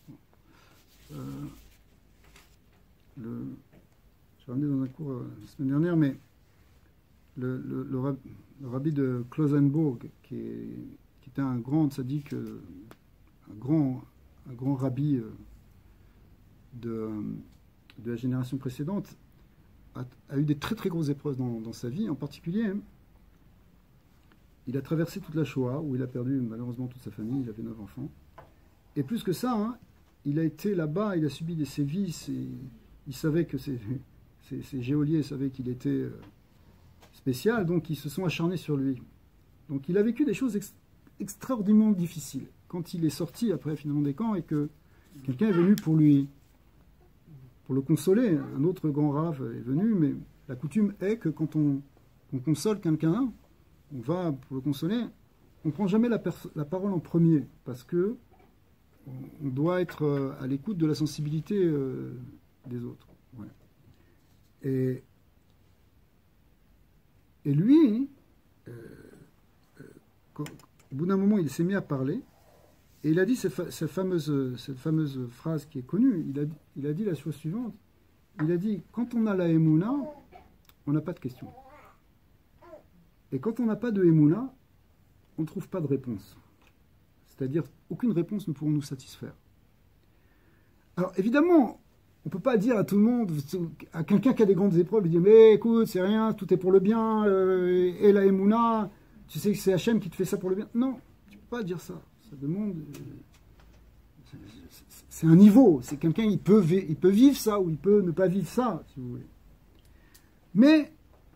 J'ai ramené dans un cours la semaine dernière, mais le rabbi de Klausenburg, qui était un grand tzaddik, un grand rabbi de la génération précédente, a eu des très très grosses épreuves dans sa vie. En particulier, il a traversé toute la Shoah, où il a perdu malheureusement toute sa famille, il avait 9 enfants. Et plus que ça, hein, il a été là-bas, il a subi des sévices, et il savait que ces geôliers savaient qu'il était spécial, donc ils se sont acharnés sur lui. Donc il a vécu des choses extraordinairement difficiles. Quand il est sorti après finalement des camps et que quelqu'un est venu pour le consoler, un autre grand rave est venu, mais la coutume est que quand on console quelqu'un, on va pour le consoler, on ne prend jamais la parole en premier, parce que on doit être à l'écoute de la sensibilité des autres. Ouais. Et lui, au bout d'un moment, il s'est mis à parler, et il a dit cette fameuse phrase qui est connue. Il a dit la chose suivante. Il a dit, quand on a la émouna, on n'a pas de questions. Et quand on n'a pas de émouna, on ne trouve pas de réponse. C'est-à-dire, aucune réponse ne pourra nous satisfaire. Alors, évidemment, on ne peut pas dire à tout le monde, à quelqu'un qui a des grandes épreuves, lui dire, mais écoute, c'est rien, tout est pour le bien, et la émouna, tu sais que c'est Hachem qui te fait ça pour le bien. Non, tu ne peux pas dire ça. Ça demande... C'est un niveau, c'est quelqu'un, il peut vivre ça, ou il peut ne pas vivre ça, si vous voulez. Mais,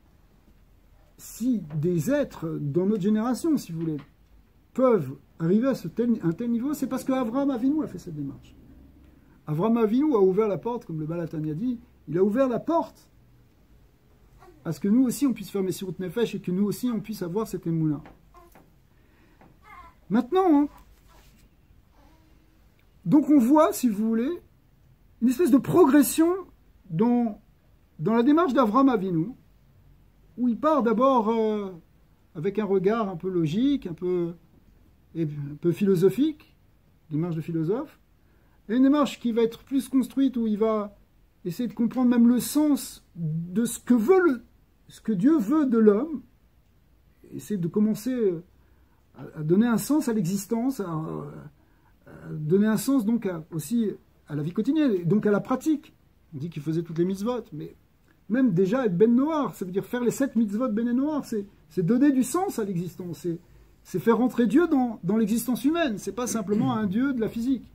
si des êtres, dans notre génération, si vous voulez, peuvent arriver à un tel niveau, c'est parce qu'Avraham Avinu a fait cette démarche. Avraham Avinu a ouvert la porte, comme le Baal HaTanya dit, il a ouvert la porte à ce que nous aussi on puisse faire Messirut Nefesh et que nous aussi on puisse avoir cette émouna. Maintenant, hein, donc on voit, si vous voulez, une espèce de progression dans la démarche d'Avraham Avinu, où il part d'abord avec un regard un peu logique, un peu philosophique, démarche de philosophe, et une démarche qui va être plus construite, où il va essayer de comprendre même le sens de ce que Dieu veut de l'homme, essayer de commencer à donner un sens à l'existence, à donner un sens donc aussi à la vie quotidienne, donc à la pratique. On dit qu'il faisait toutes les mitzvot, mais même déjà être ben noir, ça veut dire faire les 7 mitzvot ben noir, c'est donner du sens à l'existence, c'est faire rentrer Dieu dans l'existence humaine, c'est pas simplement un Dieu de la physique.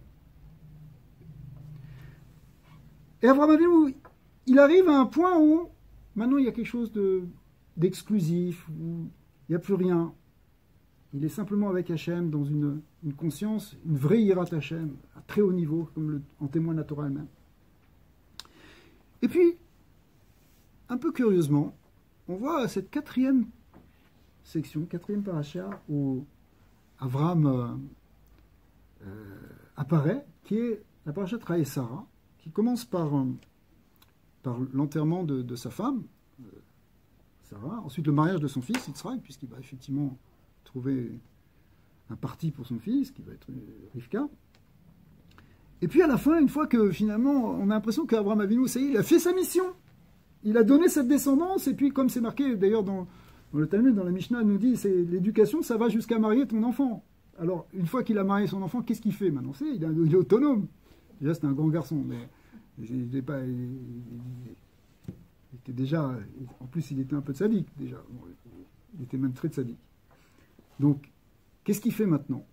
Et Avraham Avinu, il arrive à un point où maintenant il y a quelque chose d'exclusif, où il n'y a plus rien. Il est simplement avec Hachem dans une conscience, une vraie hirat Hachem, à très haut niveau, comme en témoigne la Torah elle-même. Et puis, un peu curieusement, on voit cette 4e section, 4e paracha, où Avraham apparaît, qui est la paracha de Rae Sarah, qui commence par l'enterrement de sa femme, Sarah, ensuite le mariage de son fils, Yitzhak, puisqu'il va effectivement trouver un parti pour son fils, qui va être Rivka. Et puis à la fin, une fois que finalement, on a l'impression qu'Avraham Avinu, ça y est, il a fait sa mission. Il a donné cette descendance, et puis comme c'est marqué d'ailleurs dans le Talmud, dans la Mishnah, nous dit, c'est l'éducation, ça va jusqu'à marier ton enfant. Alors, une fois qu'il a marié son enfant, qu'est-ce qu'il fait maintenant? Il est autonome. Déjà, c'était un grand garçon, mais il était déjà... En plus, il était un peu sadique, déjà. Bon, il était même très sadique. Donc, qu'est-ce qu'il fait maintenant?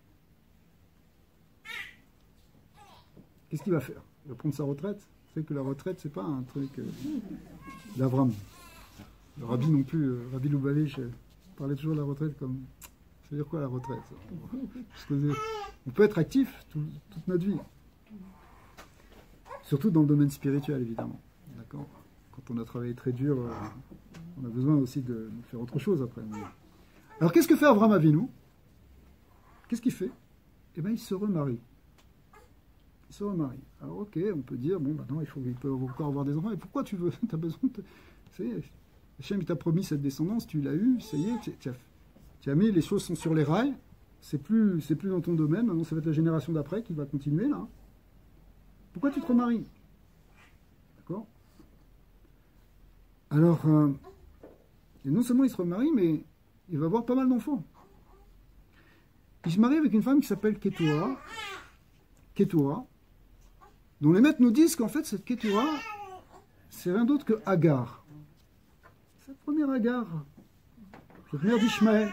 Qu'est-ce qu'il va faire? Il va prendre sa retraite? Vous savez que la retraite, c'est pas un truc d'Avram. Le rabbi non plus, Rabbi Lubavitch, parlait toujours de la retraite comme... Ça veut dire quoi la retraite? On peut être actif toute notre vie. Surtout dans le domaine spirituel, évidemment. D'accord? Quand on a travaillé très dur, on a besoin aussi de faire autre chose après. Alors, qu'est-ce que fait Avraham Avinu? Qu'est-ce qu'il fait? Eh bien, il se remarie. Il se remarie. Alors, ok, on peut dire, bon, maintenant, il peut encore avoir des enfants. Et pourquoi tu as besoin de... Hachem, il t'a promis cette descendance, tu l'as eue, ça y est, Camille, les choses sont sur les rails. C'est plus dans ton domaine. Maintenant, ça va être la génération d'après qui va continuer, là. Pourquoi tu te remaries? D'accord? Alors, et non seulement il se remarie, mais il va avoir pas mal d'enfants. Il se marie avec une femme qui s'appelle Ketura, dont les maîtres nous disent qu'en fait, cette Ketura, c'est rien d'autre que Agar. Cette première Agar, cette mère d'Ishmaël.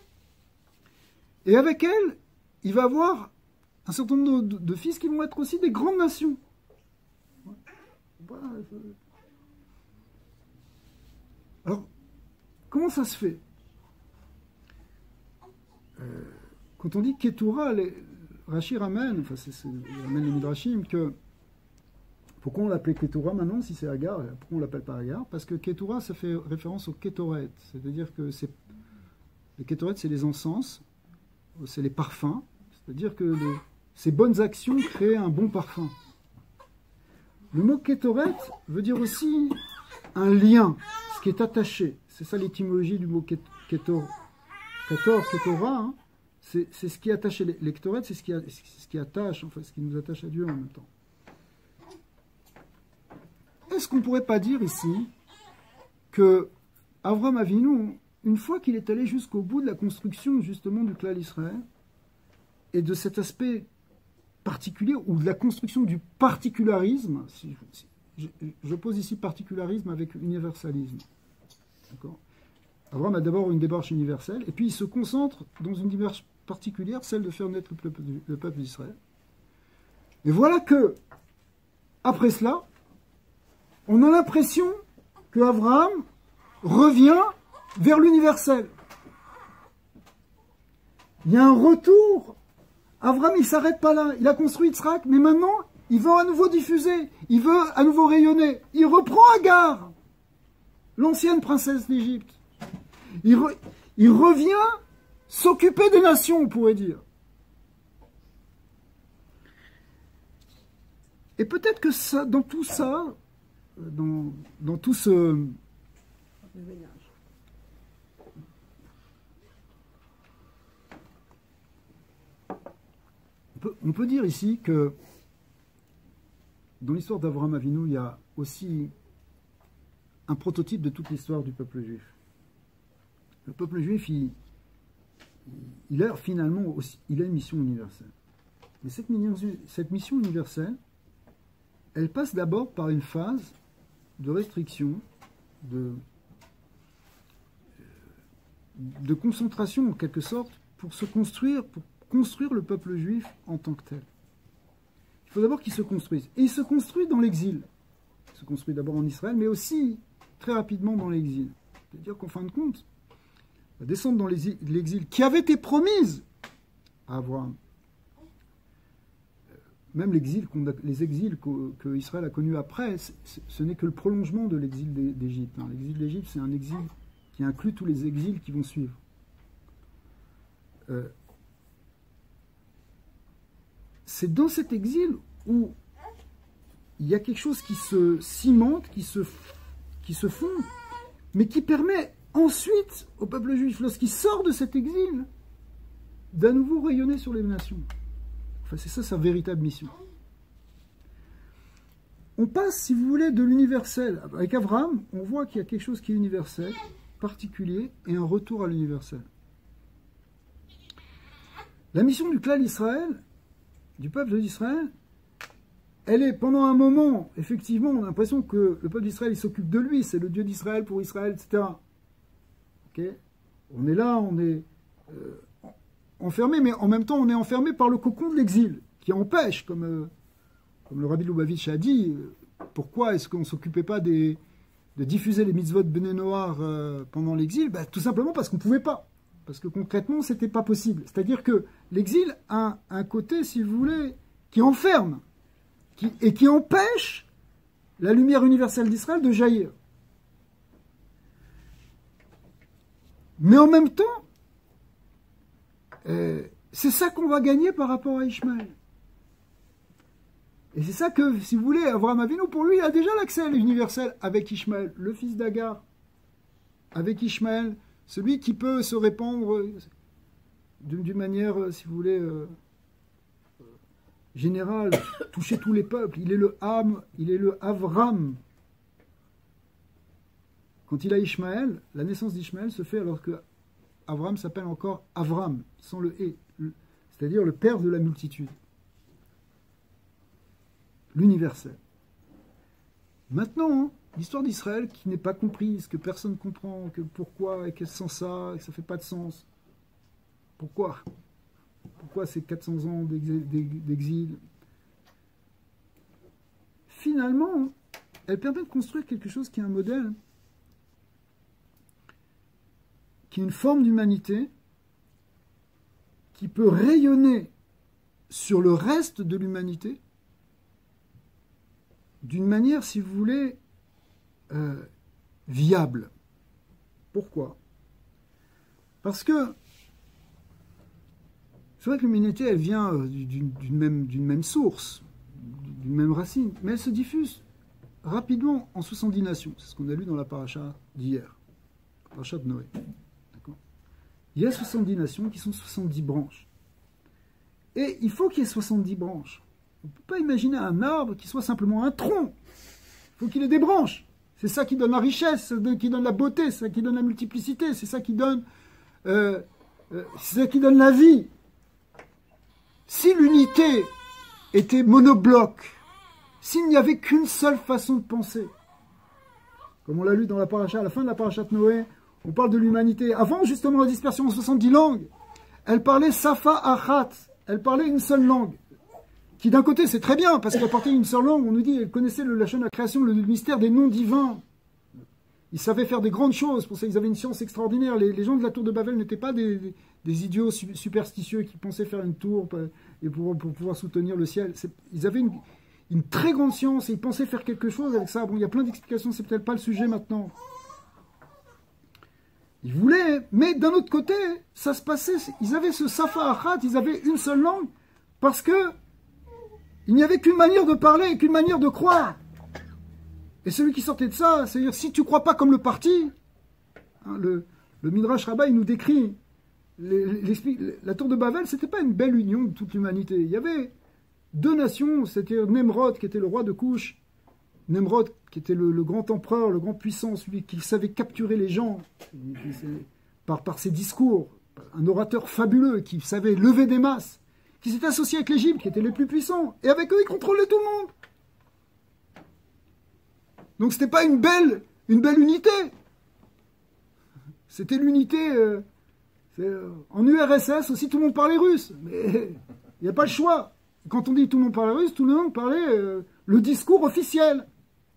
Et avec elle, il va avoir un certain nombre de fils qui vont être aussi des grandes nations. Alors, comment ça se fait? Quand on dit Ketura, Rashi ramène, enfin, il ramène les Midrashim, que pourquoi on l'appelait Ketura maintenant, si c'est Agar? Pourquoi on ne l'appelle pas Agar? Parce que Ketura, ça fait référence au Ketoret. C'est-à-dire que les Ketoret, c'est les encens, c'est les parfums. C'est-à-dire que ces bonnes actions créent un bon parfum. Le mot Ketoret veut dire aussi un lien, ce qui est attaché. C'est ça l'étymologie du mot Ketora, hein. C'est ce qui attache. Les Ketoret, c'est ce qui attache, enfin, ce qui nous attache à Dieu en même temps. Est-ce qu'on ne pourrait pas dire ici que Avraham Avinu, une fois qu'il est allé jusqu'au bout de la construction justement du Klal Israël, et de cet aspect particulier, ou de la construction du particularisme, je pose ici particularisme avec universalisme. D'accord? Abraham a d'abord une démarche universelle, et puis il se concentre dans une démarche particulière, celle de faire naître le peuple d'Israël. Et voilà que, après cela, on a l'impression que Abraham revient vers l'universel. Il y a un retour. Abraham, il ne s'arrête pas là. Il a construit Yitzhak, mais maintenant, il veut à nouveau diffuser. Il veut à nouveau rayonner. Il reprend Agar, l'ancienne princesse d'Égypte. Il revient s'occuper des nations, on pourrait dire. Et peut-être que ça, dans tout ça, dans tout ce... On peut dire ici que dans l'histoire d'Avraham Avinu, il y a aussi un prototype de toute l'histoire du peuple juif. Le peuple juif, il a finalement aussi, il a une mission universelle. Mais cette mission universelle, elle passe d'abord par une phase de restriction, de concentration en quelque sorte, pour construire le peuple juif en tant que tel. Il faut d'abord qu'il se construise. Et il se construit dans l'exil. Il se construit d'abord en Israël, mais aussi très rapidement dans l'exil. C'est-à-dire qu'en fin de compte, la descente dans l'exil qui avait été promise à Abraham, même les exils que Israël a connus après, ce n'est que le prolongement de l'exil d'Égypte. L'exil d'Égypte, c'est un exil qui inclut tous les exils qui vont suivre. C'est dans cet exil où il y a quelque chose qui se cimente, qui se fond, mais qui permet ensuite au peuple juif, lorsqu'il sort de cet exil, d'à nouveau rayonner sur les nations. Enfin, c'est ça sa véritable mission. On passe, si vous voulez, de l'universel. Avec Abraham, on voit qu'il y a quelque chose qui est universel, particulier, et un retour à l'universel. La mission du Klal Israël, du peuple d'Israël, elle est, pendant un moment, effectivement, on a l'impression que le peuple d'Israël, il s'occupe de lui, c'est le Dieu d'Israël pour Israël, etc. Okay, on est là, on est enfermé, mais en même temps, on est enfermé par le cocon de l'exil, qui empêche, comme le Rabbi Lubavitch a dit, pourquoi est-ce qu'on ne s'occupait pas de diffuser les mitzvot Bnei Noar pendant l'exil? Tout simplement parce qu'on ne pouvait pas. Parce que concrètement, ce n'était pas possible. C'est-à-dire que l'exil a un côté, si vous voulez, qui enferme et qui empêche la lumière universelle d'Israël de jaillir. Mais en même temps, c'est ça qu'on va gagner par rapport à Ishmaël. Et c'est ça que, si vous voulez, Avraham Avinu, pour lui, il a déjà l'accès à l'universel avec Ishmaël, le fils d'Agar, avec Ishmaël, celui qui peut se répandre d'une manière, si vous voulez, générale, toucher tous les peuples. Il est le Ham, il est le Avram. Quand il a Ishmaël, la naissance d'Ishmaël se fait alors que Avram s'appelle encore Avram, sans le « et », c'est-à-dire le père de la multitude, l'universel. Maintenant, l'histoire d'Israël qui n'est pas comprise, que personne ne comprend, que pourquoi, et qu'est-ce sans ça, et que ça ne fait pas de sens. Pourquoi? Pourquoi ces 400 ans d'exil? Finalement, elle permet de construire quelque chose qui est un modèle, qui est une forme d'humanité, qui peut rayonner sur le reste de l'humanité, d'une manière, si vous voulez, viable. Pourquoi? Parce que c'est vrai que l'humanité, elle vient d'une même source, d'une même racine, mais elle se diffuse rapidement en 70 nations. C'est ce qu'on a lu dans la paracha d'hier, la paracha de Noé. Il y a 70 nations qui sont 70 branches. Et il faut qu'il y ait 70 branches. On ne peut pas imaginer un arbre qui soit simplement un tronc. Il faut qu'il ait des branches. C'est ça qui donne la richesse, qui donne la beauté, c'est ça qui donne la multiplicité, c'est ça qui donne la vie. Si l'unité était monobloc, s'il n'y avait qu'une seule façon de penser, comme on l'a lu dans la paracha, à la fin de la paracha de Noé, on parle de l'humanité. Avant, justement, la dispersion en 70 langues, elle parlait Safa Achat, elle parlait une seule langue. Qui d'un côté, c'est très bien, parce qu'elle portait une seule langue, on nous dit, elle connaissait la chaîne de la création, le mystère des noms divins. Ils savaient faire des grandes choses, pour ça ils avaient une science extraordinaire. Les gens de la tour de Babel n'étaient pas des idiots superstitieux qui pensaient faire une tour et pour pouvoir soutenir le ciel. Ils avaient une très grande science et ils pensaient faire quelque chose avec ça. Bon, il y a plein d'explications, c'est peut-être pas le sujet maintenant. Ils voulaient, mais d'un autre côté, ça se passait, ils avaient ce Safa Achat, ils avaient une seule langue, parce que il n'y avait qu'une manière de parler, qu'une manière de croire. Et celui qui sortait de ça, c'est-à-dire, si tu ne crois pas comme le parti, hein, le Midrash Rabbah, il nous décrit, la tour de Babel, ce n'était pas une belle union de toute l'humanité. Il y avait deux nations, c'était Nemrod, qui était le roi de Couche, Nemrod, qui était le grand empereur, le grand puissant, celui qui savait capturer les gens par ses discours, un orateur fabuleux, qui savait lever des masses, qui s'était associé avec l'Égypte, qui étaient les plus puissants, et avec eux, ils contrôlaient tout le monde. Donc c'était pas une belle unité. C'était l'unité en URSS aussi, tout le monde parlait russe, mais il n'y a pas le choix. Quand on dit tout le monde parlait russe, tout le monde parlait le discours officiel.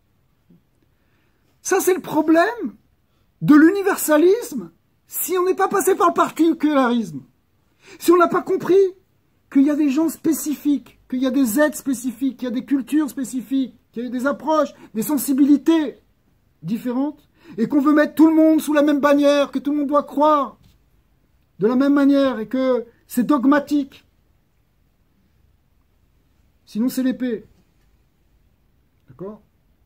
Ça, c'est le problème de l'universalisme si on n'est pas passé par le particularisme. Si on n'a pas compris qu'il y a des gens spécifiques, qu'il y a des êtres spécifiques, qu'il y a des cultures spécifiques, qu'il y a des approches, des sensibilités différentes, et qu'on veut mettre tout le monde sous la même bannière, que tout le monde doit croire de la même manière, et que c'est dogmatique. Sinon, c'est l'épée. D'accord?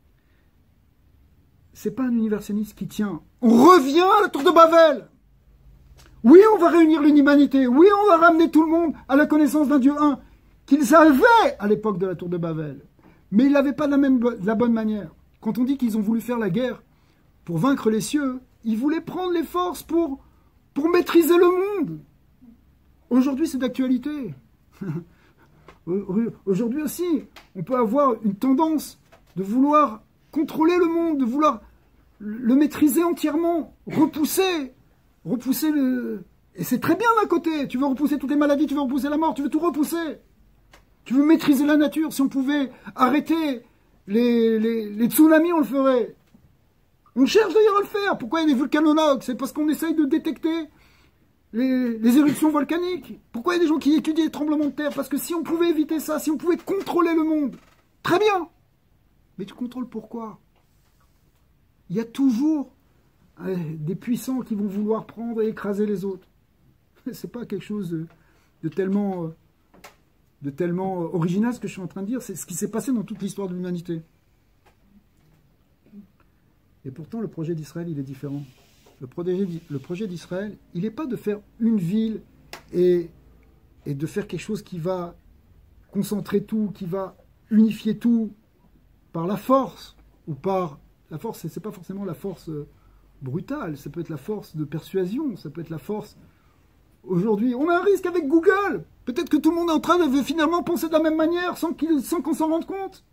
C'est pas un universalisme qui tient. On revient à la tour de Babel. Oui, on va réunir l'humanité. Oui, on va ramener tout le monde à la connaissance d'un Dieu un, qu'ils avaient à l'époque de la tour de Babel. Mais ils ne l'avaient pas de la bonne manière. Quand on dit qu'ils ont voulu faire la guerre pour vaincre les cieux, ils voulaient prendre les forces pour maîtriser le monde. Aujourd'hui, c'est d'actualité. Aujourd'hui aussi, on peut avoir une tendance de vouloir contrôler le monde, de vouloir le maîtriser entièrement, repousser le... Et c'est très bien d'un côté, tu veux repousser toutes les maladies, tu veux repousser la mort, tu veux tout repousser. Tu veux maîtriser la nature, si on pouvait arrêter les tsunamis, on le ferait. On cherche d'ailleurs à le faire. Pourquoi il y a des volcanologues? C'est parce qu'on essaye de détecter les éruptions volcaniques. Pourquoi il y a des gens qui étudient les tremblements de terre? Parce que si on pouvait éviter ça, si on pouvait contrôler le monde, très bien. Mais tu contrôles pourquoi? Il y a toujours des puissants qui vont vouloir prendre et écraser les autres. C'est pas quelque chose de tellement original ce que je suis en train de dire. C'est ce qui s'est passé dans toute l'histoire de l'humanité. Et pourtant, le projet d'Israël, il est différent. le projet d'Israël, il n'est pas de faire une ville et de faire quelque chose qui va concentrer tout, qui va unifier tout par la force, ou par la force, c'est pas forcément la force brutale, ça peut être la force de persuasion, ça peut être la force... Aujourd'hui, on a un risque avec Google. Peut-être que tout le monde est en train de finalement penser de la même manière sans qu'on s'en rende compte.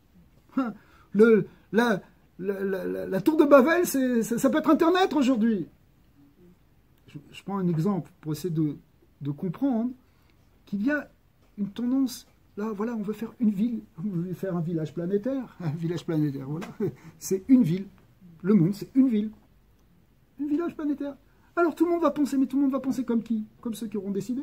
La tour de Babel, ça peut être Internet aujourd'hui. Je prends un exemple pour essayer de comprendre qu'il y a une tendance. Là, voilà, on veut faire une ville, on veut faire un village planétaire. Un village planétaire, voilà. C'est une ville. Le monde, c'est une ville. Un village planétaire. Alors tout le monde va penser, mais tout le monde va penser comme qui? Comme ceux qui auront décidé.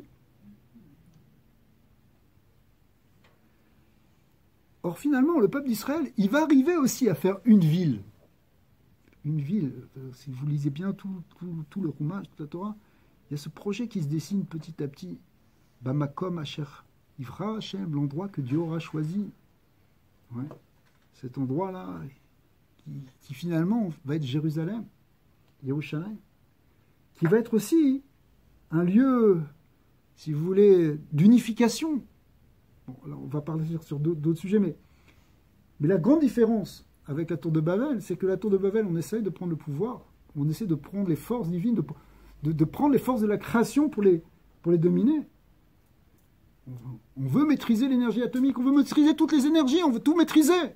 Or finalement, le peuple d'Israël, il va arriver aussi à faire une ville. Une ville, si vous lisez bien tout le Chumash, toute la Torah, il y a ce projet qui se dessine petit à petit. Bamakom Asher Ivra Hashem, l'endroit que Dieu aura choisi. Ouais. Cet endroit-là, qui finalement va être Jérusalem, Yerushalayim, qui va être aussi un lieu, si vous voulez, d'unification. Bon, là, on va parler sur d'autres sujets, mais la grande différence avec la tour de Babel, c'est que la tour de Babel, on essaye de prendre le pouvoir, on essaie de prendre les forces divines, de prendre les forces de la création pour les dominer. On veut maîtriser l'énergie atomique, on veut maîtriser toutes les énergies, on veut tout maîtriser.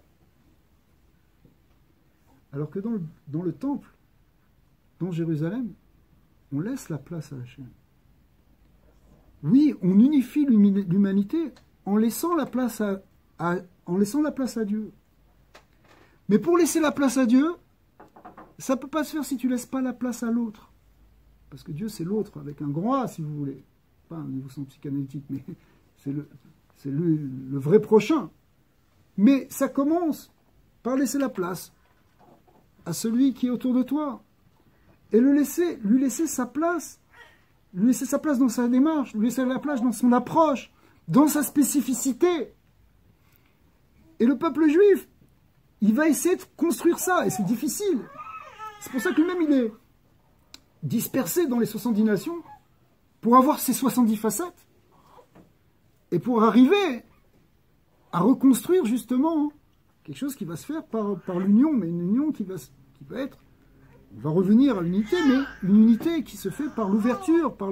Alors que dans le temple, dans Jérusalem, on laisse la place à Hachem. Oui, on unifie l'humanité en laissant la place à Dieu. Mais pour laisser la place à Dieu, ça ne peut pas se faire si tu ne laisses pas la place à l'autre. Parce que Dieu, c'est l'autre, avec un grand A, si vous voulez. Pas un niveau sens psychanalytique, mais c'est le vrai prochain. Mais ça commence par laisser la place à celui qui est autour de toi. Et lui laisser sa place. Lui laisser sa place dans sa démarche, lui laisser la place dans son approche, dans sa spécificité. Et le peuple juif, il va essayer de construire ça, et c'est difficile. C'est pour ça que lui-même, il est dispersé dans les 70 nations, pour avoir ses 70 facettes, et pour arriver à reconstruire justement quelque chose qui va se faire par l'union, mais une union qui va être, on va revenir à l'unité, mais une unité qui se fait par l'ouverture, par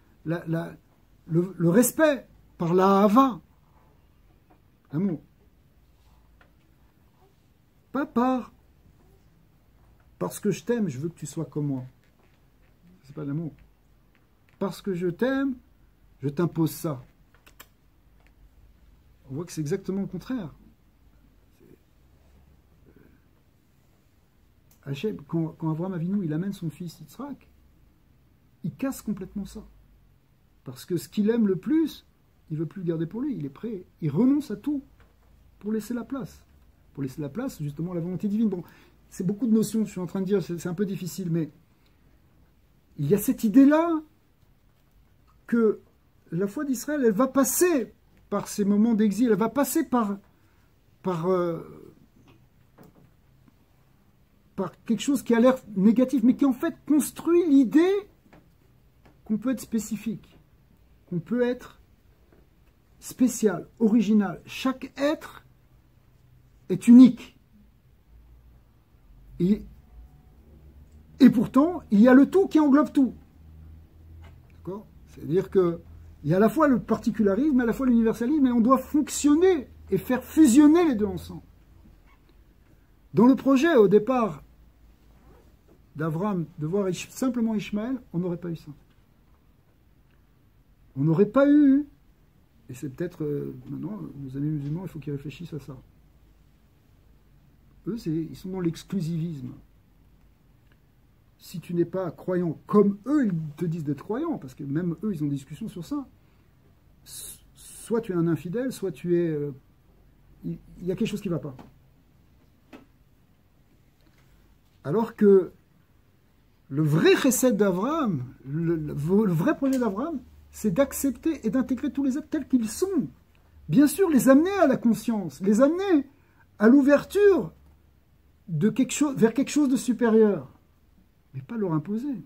le respect, par la hava, l'amour. Pas parce que je t'aime, je veux que tu sois comme moi. C'est pas l'amour. Parce que je t'aime, je t'impose ça. On voit que c'est exactement le contraire. Hachem, quand Abraham Avinu, il amène son fils Yitzhak, il casse complètement ça. Parce que ce qu'il aime le plus, il ne veut plus le garder pour lui, il est prêt, il renonce à tout pour laisser la place. Pour laisser la place, justement, à la volonté divine. Bon, c'est beaucoup de notions, je suis en train de dire, c'est un peu difficile, mais il y a cette idée-là que la foi d'Israël, elle va passer par ces moments d'exil, elle va passer par quelque chose qui a l'air négatif, mais qui en fait construit l'idée qu'on peut être spécifique, qu'on peut être spécial, original. Chaque être est unique. Et pourtant, il y a le tout qui englobe tout. D'accord ? C'est-à-dire qu'il y a à la fois le particularisme, à la fois l'universalisme, et on doit fonctionner et faire fusionner les deux ensemble. Dans le projet, au départ, d'Abraham, de voir simplement Ishmaël, on n'aurait pas eu ça. On n'aurait pas eu, et c'est peut-être, maintenant, nos amis musulmans, il faut qu'ils réfléchissent à ça. Eux, ils sont dans l'exclusivisme. Si tu n'es pas croyant, comme eux, ils te disent d'être croyant, parce que même eux, ils ont des discussions sur ça, soit tu es un infidèle, soit tu es... il y a quelque chose qui ne va pas. Alors que le vrai chesed d'Abraham, le vrai projet d'Abraham, c'est d'accepter et d'intégrer tous les êtres tels qu'ils sont. Bien sûr, les amener à la conscience, les amener à l'ouverture vers quelque chose de supérieur. mais pas leur imposer.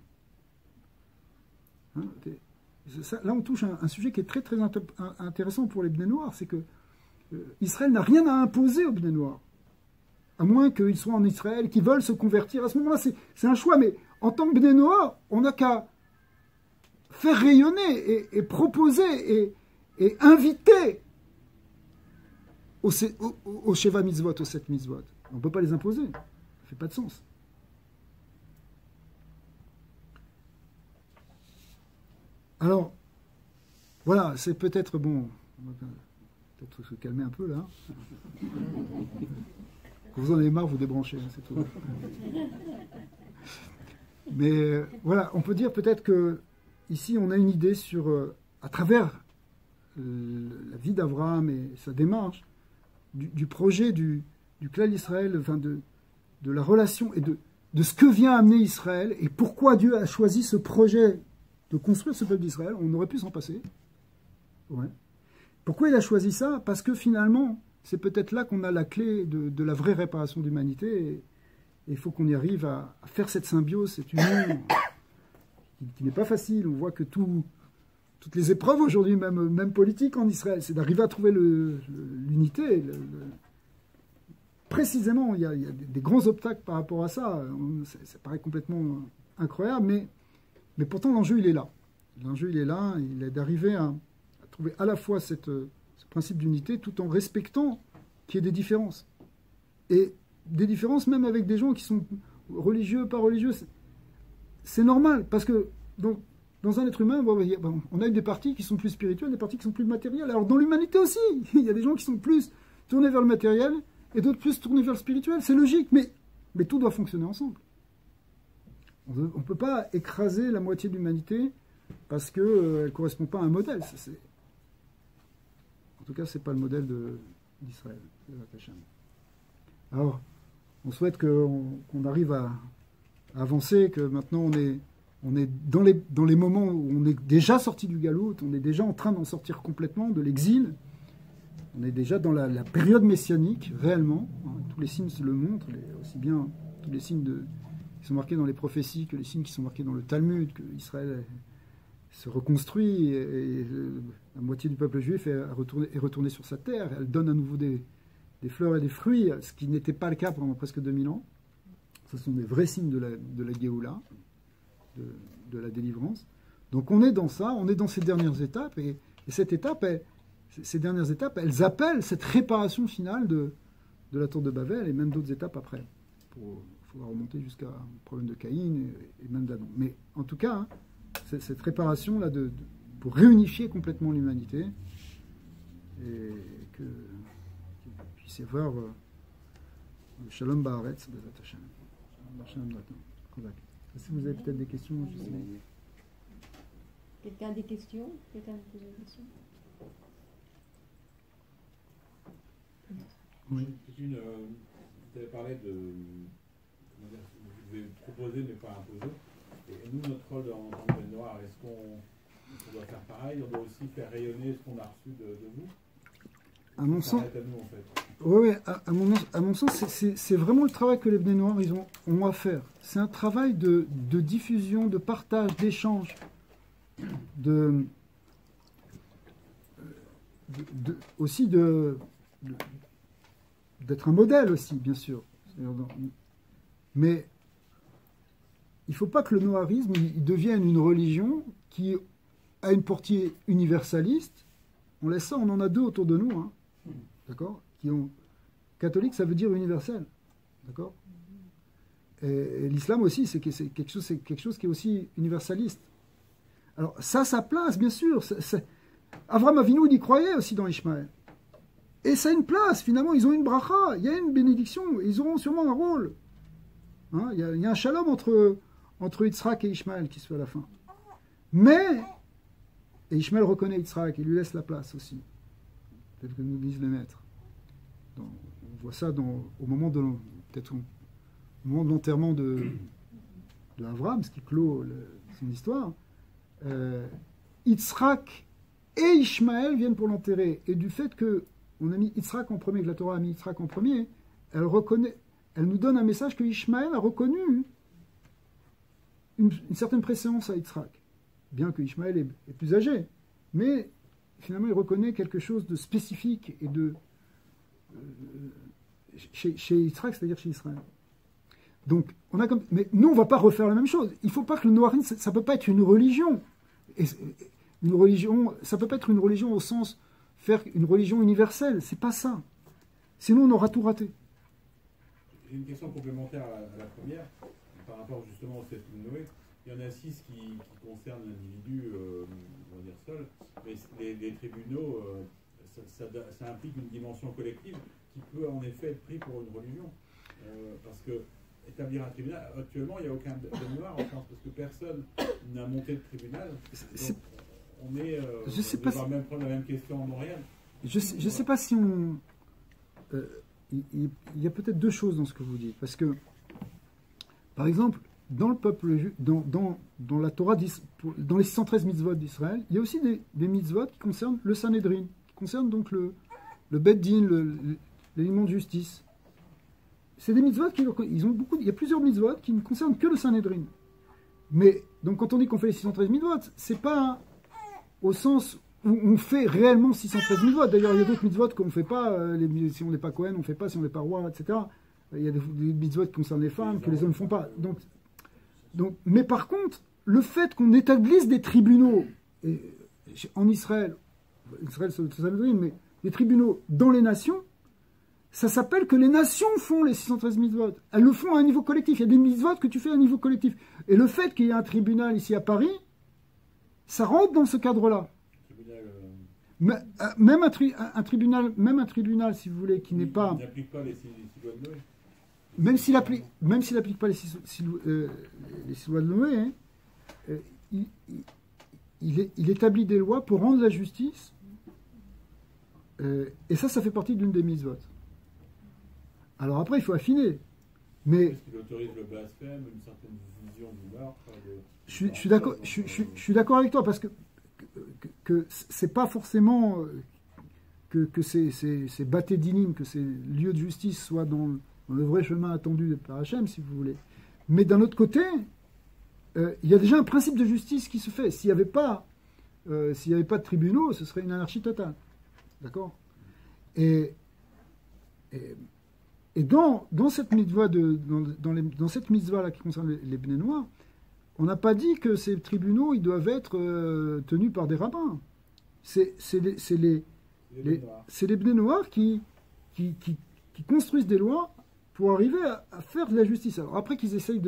Hein, là, on touche un sujet qui est très, très intéressant pour les Bnei Noirs, c'est que Israël n'a rien à imposer aux Bnei Noirs, à moins qu'ils soient en Israël, qu'ils veulent se convertir. À ce moment-là, c'est un choix, mais en tant que Bnei Noirs, on n'a qu'à faire rayonner et proposer et inviter au Sheva Mitzvot, au 7 Mitzvot. On ne peut pas les imposer, ça ne fait pas de sens. Alors, voilà, c'est peut-être bon. On va peut-être se calmer un peu là. Quand vous en avez marre, vous débranchez, c'est tout. Mais voilà, on peut dire peut-être que ici on a une idée sur, à travers la vie d'Abraham et sa démarche, du projet du clan d'Israël, enfin de la relation et de ce que vient amener Israël et pourquoi Dieu a choisi ce projet de construire ce peuple d'Israël. On aurait pu s'en passer. Ouais. Pourquoi il a choisi ça? Parce que finalement, c'est peut-être là qu'on a la clé de la vraie réparation de l'humanité. Et il faut qu'on y arrive à faire cette symbiose, cette union qui n'est pas facile. On voit que toutes les épreuves aujourd'hui, même politiques en Israël, c'est d'arriver à trouver l'unité. Précisément, il y a des grands obstacles par rapport à ça. Ça paraît complètement incroyable, mais pourtant l'enjeu, il est là. L'enjeu, il est là. Il est d'arriver à trouver à la fois ce principe d'unité tout en respectant qu'il y ait des différences. Et des différences même avec des gens qui sont religieux, pas religieux. C'est normal, parce que dans un être humain, on a eu des parties qui sont plus spirituelles, des parties qui sont plus matérielles. Alors dans l'humanité aussi, il y a des gens qui sont plus tournés vers le matériel et d'autres plus tournés vers le spirituel. C'est logique, mais tout doit fonctionner ensemble. On ne peut pas écraser la moitié de l'humanité parce qu'elle ne correspond pas à un modèle. En tout cas, ce n'est pas le modèle d'Israël. Alors, on souhaite qu'on arrive à avancer, que maintenant on est dans les moments où on est déjà sorti du galout, on est déjà en train d'en sortir complètement, de l'exil. On est déjà dans la période messianique, réellement. Hein, tous les signes le montrent, aussi bien tous les signes qui sont marqués dans les prophéties que les signes qui sont marqués dans le Talmud, que Israël se reconstruit et la moitié du peuple juif est retourné sur sa terre. Elle donne à nouveau des fleurs et des fruits, ce qui n'était pas le cas pendant presque 2000 ans. Ce sont des vrais signes de la Géoula, de la délivrance. Donc on est dans ça, on est dans ces dernières étapes, et cette étape, ces dernières étapes, elles appellent cette réparation finale de la tour de Babel, et même d'autres étapes après. Il faudra remonter jusqu'à un problème de Caïn et même d'Adam. Mais en tout cas, hein, cette réparation là pour réunifier complètement l'humanité, et que puisse y avoir le Shalom Ba'aretz Bezat Hashem. Si vous avez peut-être des questions, je sais. Quelqu'un a des questions? Quelqu'un a posé une question? Oui. Vous avez parlé de. Vous devez proposer mais pas imposer. Et nous, notre rôle en tant que noir, est-ce qu'on doit faire pareil? On doit aussi faire rayonner ce qu'on a reçu de vous? À mon sens. À nous, en fait. Oui, à mon sens, c'est vraiment le travail que les Bnei Noirs ont à faire. C'est un travail de diffusion, de partage, d'échange, aussi d'être un modèle aussi, bien sûr. Mais il ne faut pas que le noirisme il devienne une religion qui a une portée universaliste. On laisse ça, on en a deux autour de nous, hein, d'accord? Catholique, ça veut dire universel, d'accord? Et l'islam aussi, c'est quelque chose qui est aussi universaliste. Alors ça a sa place, bien sûr. Avraham Avinu, il y croyait aussi dans Ishmaël. Et ça a une place, finalement, ils ont une bracha, il y a une bénédiction, ils auront sûrement un rôle. Hein, il y a un shalom entre Yitzhak et Ishmaël qui se fait à la fin. Mais, et Ishmaël reconnaît Yitzhak, il lui laisse la place aussi, tel que nous disent les maîtres. Donc, on voit ça au moment de l'enterrement de Avram, ce qui clôt son histoire. Yitzhak et Ishmaël viennent pour l'enterrer. Et du fait qu'on a mis Yitzhak en premier, que la Torah a mis Yitzhak en premier, elle nous donne un message que Ishmaël a reconnu une certaine préséance à Yitzhak, bien que Ishmaël est plus âgé. Mais finalement, il reconnaît quelque chose de spécifique et de chez Yitzhak, c'est-à-dire chez Israël. Donc, mais nous, on ne va pas refaire la même chose. Il ne faut pas que le noarisme, ça ne peut pas être une religion. Une religion, ça ne peut pas être une religion au sens faire une religion universelle. C'est pas ça. Sinon, on aura tout raté. J'ai une question complémentaire à la première, par rapport justement au statut de Noé. Il y en a 6 qui concernent l'individu, on va dire seul, mais les tribunaux, ça implique une dimension collective qui peut en effet être pris pour une religion. Parce que établir un tribunal, actuellement, il n'y a aucun noir en France, parce que personne n'a monté de tribunal. Donc, on va même prendre la même question en Montréal. Je ne sais pas si on... il y a peut-être deux choses dans ce que vous dites. Parce que, par exemple, dans le peuple, dans la Torah, dans les 613 mitzvot d'Israël, il y a aussi des mitzvot qui concernent le Sanhédrin, qui concernent donc le Beth Din, l'élément de justice. C'est des mitzvot il y a plusieurs mitzvot qui ne concernent que le Sanhédrin. Mais, donc quand on dit qu'on fait les 613 mitzvot, c'est pas au sens où on fait réellement 613 mitzvot. D'ailleurs, il y a d'autres mitzvot qu'on ne fait pas. Si on n'est pas Cohen, on ne fait pas. Si on n'est pas roi, etc. Il y a des mitzvot qui concernent les femmes, que les hommes ne font pas. Mais par contre, le fait qu'on établisse des tribunaux en Israël c'est le Sanhédrin, mais des tribunaux dans les nations, ça s'appelle que les nations font les 613 mitzvot. Elles le font à un niveau collectif. Il y a des mitzvot que tu fais à un niveau collectif. Et le fait qu'il y ait un tribunal ici à Paris, ça rentre dans ce cadre-là. Même un tribunal, si vous voulez, qui n'est pas... Il n'applique pas les 6 lois de Noé. Même s'il n'applique pas les 6 lois de Noé, hein, il établit des lois pour rendre la justice. Et ça fait partie d'une des mitzvot. Alors après, il faut affiner. Mais est-ce qu'il autorise le blasphème, une certaine vision du meurtre je suis d'accord avec toi, parce que c'est pas forcément que ces bâtés dinim, que ces lieux de justice soient dans le vrai chemin attendu par Hachem, si vous voulez. Mais d'un autre côté, il y a déjà un principe de justice qui se fait. S'il n'y avait pas de tribunaux, ce serait une anarchie totale. D'accord ? Et dans cette mitzvah dans cette mitzvah là qui concerne les Bnei Noirs, on n'a pas dit que ces tribunaux ils doivent être tenus par des rabbins. C'est les Bnei Noirs qui construisent des lois pour arriver à faire de la justice. Alors après qu'ils essayent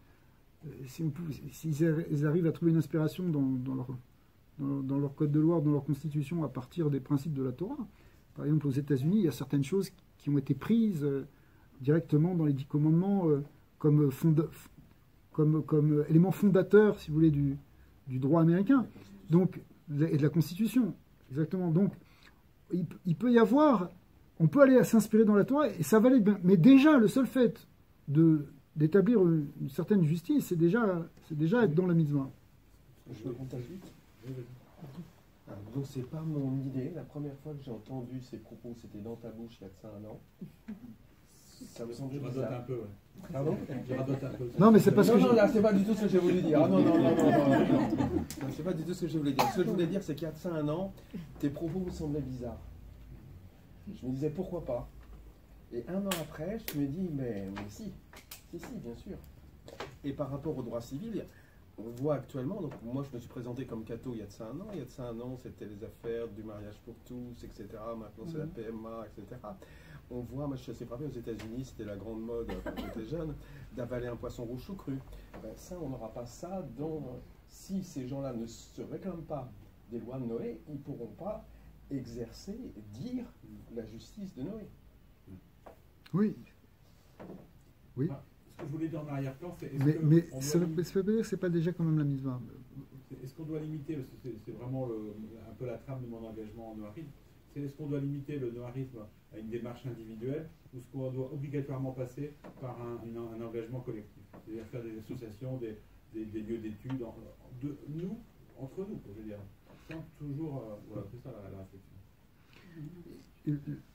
s'ils arrivent à trouver une inspiration dans leur code de loi, dans leur constitution, à partir des principes de la Torah. Par exemple, aux États-Unis, il y a certaines choses qui ont été prises directement dans les 10 commandements comme élément fondateur, si vous voulez, du droit américain, donc, et de la Constitution. Exactement. Donc, il peut y avoir, on peut aller à s'inspirer dans la Torah, et ça va aller bien. Mais déjà, le seul fait d'établir une certaine justice, c'est déjà être dans la mitzvah. Je peux prendre ta suite ? Donc c'est pas mon idée. La première fois que j'ai entendu ces propos, c'était dans ta bouche il y a de ça un an. Ça me semble bizarre. Je radote un peu, ouais. Pardon ? Je radote un peu. Non, mais c'est parce que... Non, là, c'est pas du tout ce que j'ai voulu dire. Ah, non. C'est pas du tout ce que j'ai voulu dire. Ce que je voulais dire, c'est qu'il y a de ça un an, tes propos me semblaient bizarres. Je me disais, pourquoi pas ? Et un an après, je me dis, mais si, bien sûr. Et par rapport au droit civil, on voit actuellement, donc moi je me suis présenté comme catho il y a de ça un an. Il y a de ça un an, c'était les affaires du mariage pour tous, etc. Maintenant c'est la PMA, etc. On voit, moi je suis assez frappé, aux États-Unis, c'était la grande mode quand j'étais jeune, d'avaler un poisson rouge tout cru. Ça, on n'aura pas ça si ces gens-là ne se réclament pas des lois de Noé, ils ne pourront pas exercer, dire la justice de Noé. Oui. Ce que je voulais dire en arrière-plan, c'est... Mais ça veut dire que c'est pas déjà quand même la mitzvah. Est-ce qu'on doit limiter, parce que c'est vraiment un peu la trame de mon engagement en noarisme, est-ce qu'on doit limiter le noarisme à une démarche individuelle, ou est-ce qu'on doit obligatoirement passer par un engagement collectif, c'est-à-dire faire des associations, des lieux d'études, nous, entre nous, je veux dire, sans toujours... voilà, c'est ça la réflexion.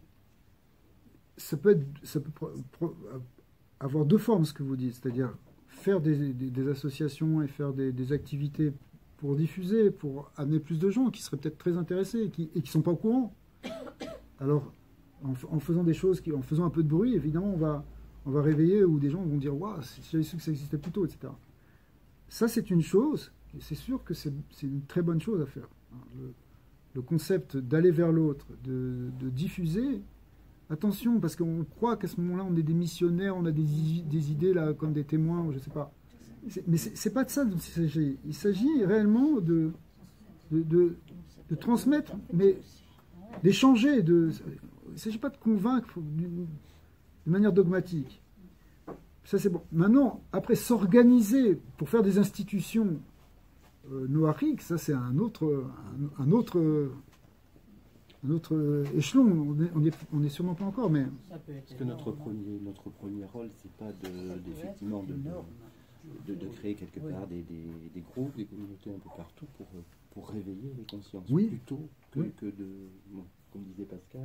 Ça peut avoir deux formes, ce que vous dites, c'est-à-dire faire des associations et faire des activités pour diffuser, pour amener plus de gens qui seraient peut-être très intéressés et qui ne sont pas au courant. Alors, en faisant des choses, en faisant un peu de bruit, évidemment, on va réveiller ou des gens vont dire « Waouh, si j'avais su que ça existait plus tôt, etc. » Ça, c'est une chose, et c'est sûr que c'est une très bonne chose à faire. Le concept d'aller vers l'autre, de diffuser, attention, parce qu'on croit qu'à ce moment-là, on est des missionnaires, on a des idées là, comme des témoins, je ne sais pas. Mais c'est pas de ça dont il s'agit. Il s'agit réellement de transmettre, mais d'échanger. Il ne s'agit pas de convaincre de manière dogmatique. Ça, c'est bon. Maintenant, après, s'organiser pour faire des institutions noariques, ça, c'est un autre échelon. On est sûrement pas encore, mais... Parce que notre premier rôle, c'est pas effectivement de créer quelque part des groupes, des communautés un peu partout pour réveiller les consciences, oui. Plutôt que de, bon, comme disait Pascal,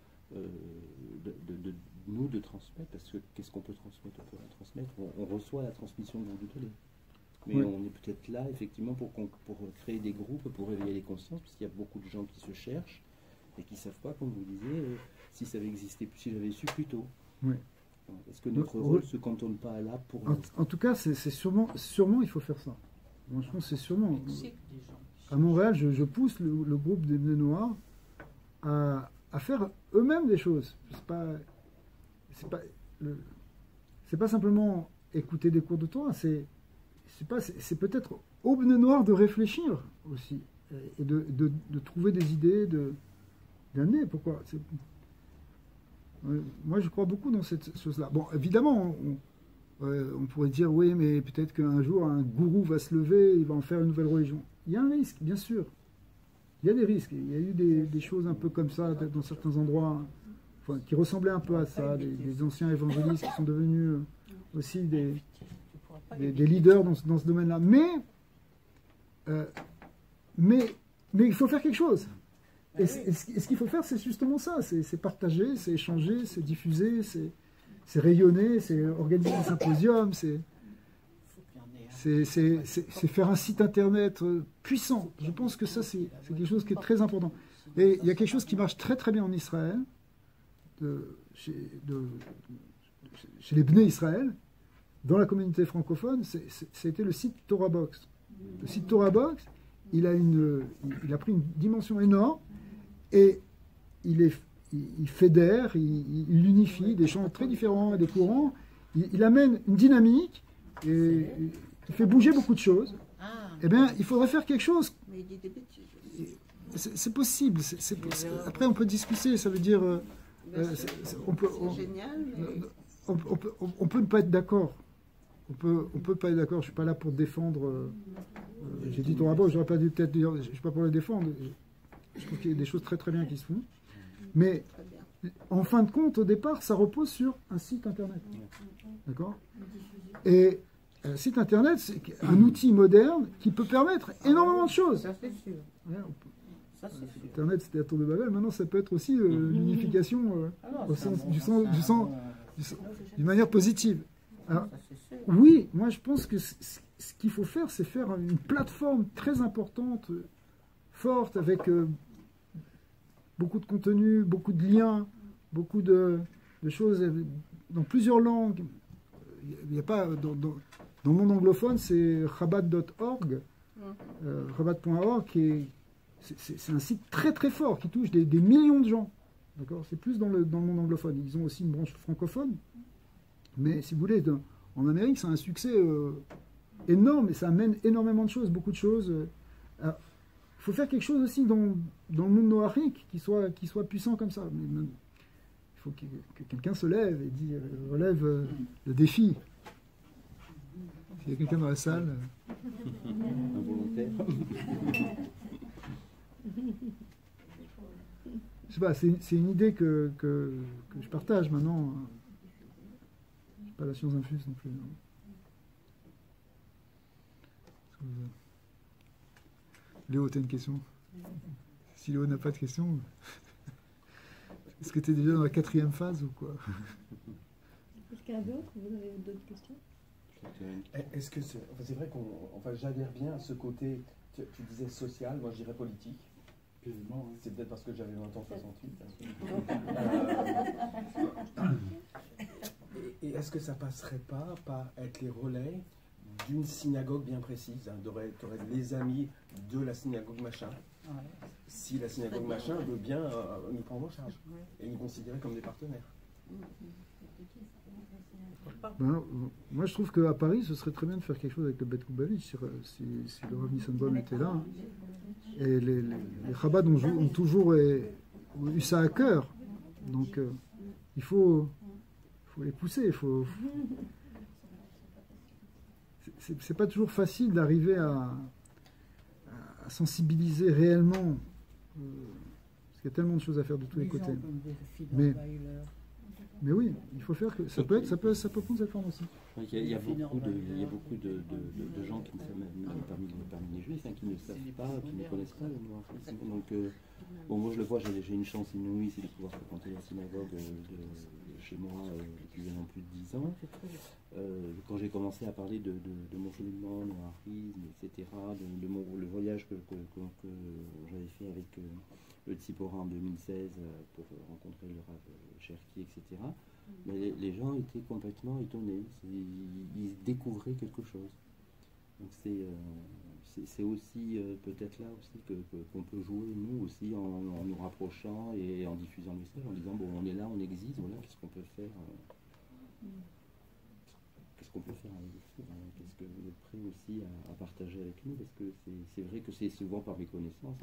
nous de transmettre, parce que qu'est-ce qu'on peut transmettre? On peut la transmettre, on reçoit la transmission que vous nous donnez. Mais oui. On est peut-être là, effectivement, pour créer des groupes, pour réveiller les consciences, parce qu'il y a beaucoup de gens qui se cherchent et qui ne savent pas, comme vous disiez, si ça avait existé, si j'avais su plus tôt. Oui. Est-ce que notre rôle ne se cantonne pas là pour... En tout cas, c'est sûrement, il faut faire ça. Moi, je pense que c'est sûrement... À Montréal, je pousse le groupe des Bnei Noir à faire eux-mêmes des choses. C'est pas simplement écouter des cours de Torah, c'est peut-être aux Bnei Noir de réfléchir aussi et de trouver des idées, d'amener. Pourquoi moi, je crois beaucoup dans cette chose-là. Bon, évidemment, on pourrait dire, oui, mais peut-être qu'un jour, un gourou va se lever, il va en faire une nouvelle religion. Il y a un risque, bien sûr. Il y a des risques. Il y a eu des choses un peu comme ça dans certains endroits, enfin, qui ressemblaient un peu à ça, des anciens évangélistes qui sont devenus aussi des leaders dans ce domaine-là. Mais il faut faire quelque chose. Et ce qu'il faut faire, c'est justement ça, c'est partager, c'est échanger, c'est diffuser, c'est rayonner, c'est organiser des symposiums, c'est faire un site internet puissant. Je pense que ça, c'est quelque chose qui est très important. Et il y a quelque chose qui marche très très bien en Israël, chez les Bnei Israël, dans la communauté francophone, c'était le site TorahBox. Le site TorahBox, il a pris une dimension énorme. Et il fédère, il unifie des champs très différents et des courants. Il amène une dynamique et il fait bouger beaucoup de choses. Eh bien, il faudrait faire quelque chose. Mais il dit des bêtises. C'est possible. Après, on peut discuter. Ça veut dire, C'est génial. on peut ne pas être d'accord. On peut pas être d'accord. Je suis pas là pour défendre. J'ai dit ton rapport. J'aurais pas dû peut-être dire. Je suis pas pour le défendre. Je trouve qu'il y a des choses très très bien qui se font. Mais en fin de compte, au départ, ça repose sur un site internet. D'accord? Et un site internet, c'est un outil moderne qui peut permettre énormément de choses. Ça, c'est sûr. Ça, c'est sûr. Internet, c'était la tour de Babel. Maintenant, ça peut être aussi l'unification au sens, d'une manière positive. Alors, Ça, c'est sûr. oui, moi je pense que ce qu'il faut faire, c'est faire une plateforme très importante, forte, avec beaucoup de contenu, beaucoup de liens, beaucoup de choses dans plusieurs langues. Il n'y a pas dans le monde anglophone, c'est Chabad.org, Chabad.org, c'est un site très très fort qui touche des millions de gens. D'accord, c'est plus dans le monde anglophone. Ils ont aussi une branche francophone, mais si vous voulez, en Amérique, c'est un succès énorme et ça amène énormément de choses, beaucoup de choses. Il faut faire quelque chose aussi dans le monde noahique qui soit puissant comme ça. Mais il faut que quelqu'un se lève et relève le défi. S'il y a quelqu'un dans la salle. Un volontaire. Je sais pas, c'est une idée que je partage maintenant. Je pas la science infuse non plus. Léo, tu as une question? Si Léo n'a pas de question, est-ce que tu es déjà dans la 4e phase ou quoi? Quelqu'un d'autre? Vous avez d'autres questions? Est-ce que c'est vrai j'adhère bien à ce côté, tu disais social, moi je dirais politique. Quasiment, hein. C'est peut-être parce que j'avais 20 ans 68. Et est-ce que ça passerait pas par être les relais d'une synagogue bien précise, hein, t'aurais les amis de la synagogue machin, si la synagogue machin veut bien nous prendre en charge et nous considérer comme des partenaires. Ben, moi, je trouve qu'à Paris, ce serait très bien de faire quelque chose avec le Bet Lubavitch, si le Rav Nissenbaum était là. Hein. Et les Chabad ont toujours eu ça à cœur. Donc, il faut les pousser. C'est pas toujours facile d'arriver à sensibiliser réellement. Parce qu'il y a tellement de choses à faire de tous les côtés. Mais oui, il faut faire que ça peut prendre cette forme aussi. Il y a beaucoup de gens qui ne savent même parmi les juifs qui ne savent pas, qui ne connaissent pas le noir. Donc moi je le vois, j'ai une chance inouïe, c'est de pouvoir fréquenter la synagogue de chez moi depuis maintenant plus de 10 ans. Quand j'ai commencé à parler de mon cheminement, noirisme, etc., le voyage que j'avais fait avec le Tzipora en 2016 pour rencontrer le Rav Cherki, etc. Mais les gens étaient complètement étonnés. Ils découvraient quelque chose. Donc c'est aussi peut-être là aussi qu'on peut jouer nous aussi en nous rapprochant et en diffusant le message, en disant bon on est là, on existe, voilà, qu'est-ce qu'on peut faire qu'est-ce qu'on peut faire avec vous, hein, qu'est-ce que vous êtes prêts aussi à partager avec nous, parce que c'est vrai que c'est souvent par méconnaissance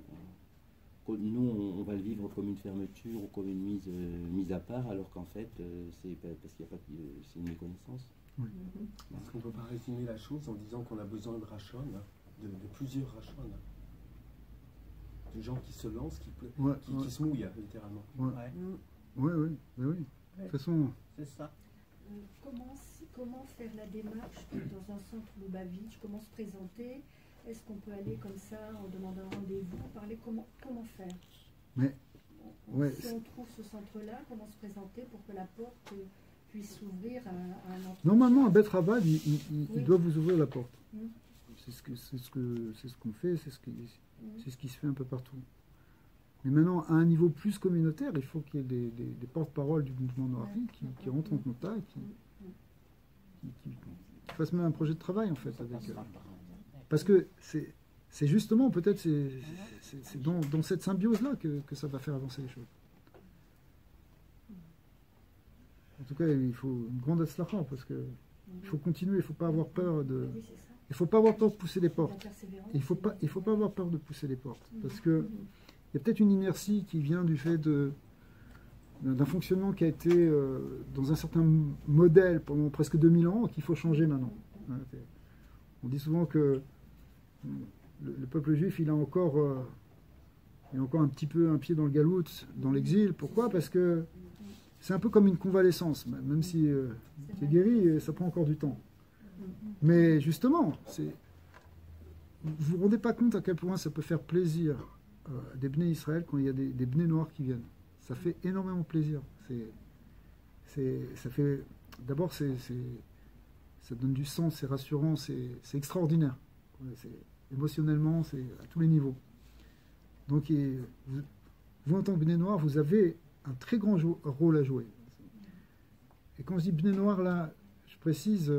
nous on va le vivre comme une fermeture ou comme une mise à part, alors qu'en fait c'est parce qu'il n'y a pas c'est une méconnaissance. Oui. Est-ce qu'on ne peut pas résumer la chose en disant qu'on a besoin de rachon, de plusieurs rachon, de gens qui se lancent, qui se mouillent littéralement. Oui. De toute façon. C'est ça. Comment faire la démarche dans un centre Lubavitch? Comment se présenter? Est-ce qu'on peut aller comme ça en demandant un rendez-vous, parler comment faire? Mais si on trouve ce centre-là, comment se présenter pour que la porte puisse s'ouvrir à un entretien? Normalement, à Bet Ravad, il doit vous ouvrir la porte. C'est ce qu'on fait, c'est ce qui se fait un peu partout. Mais maintenant, à un niveau plus communautaire, il faut qu'il y ait des porte-paroles du mouvement Noari qui rentrent en contact, qui fassent même un projet de travail en fait avec eux. Parce que c'est justement, peut-être, c'est dans cette symbiose-là que ça va faire avancer les choses. En tout cas, il faut une grande atzlacha, parce que il faut continuer, il ne faut pas avoir peur de... Il faut pas avoir peur de pousser les portes. Il ne faut pas avoir peur de pousser les portes. Parce que il y a peut-être une inertie qui vient du fait d'un fonctionnement qui a été dans un certain modèle pendant presque 2000 ans, qu'il faut changer maintenant. On dit souvent que le peuple juif, il a encore un petit peu un pied dans le galout, dans l'exil. Pourquoi? Parce que c'est un peu comme une convalescence. Même si c'est guéri, ça prend encore du temps. Mais justement, vous ne vous rendez pas compte à quel point ça peut faire plaisir des Bnei Israël quand il y a des Bnei Noirs qui viennent. Ça fait énormément plaisir. D'abord, ça donne du sens, c'est rassurant, c'est extraordinaire. Émotionnellement, c'est à tous les niveaux. Donc, vous en tant que Bnei Noir, vous avez un très grand rôle à jouer. Et quand je dis Bnei Noir, là, je précise,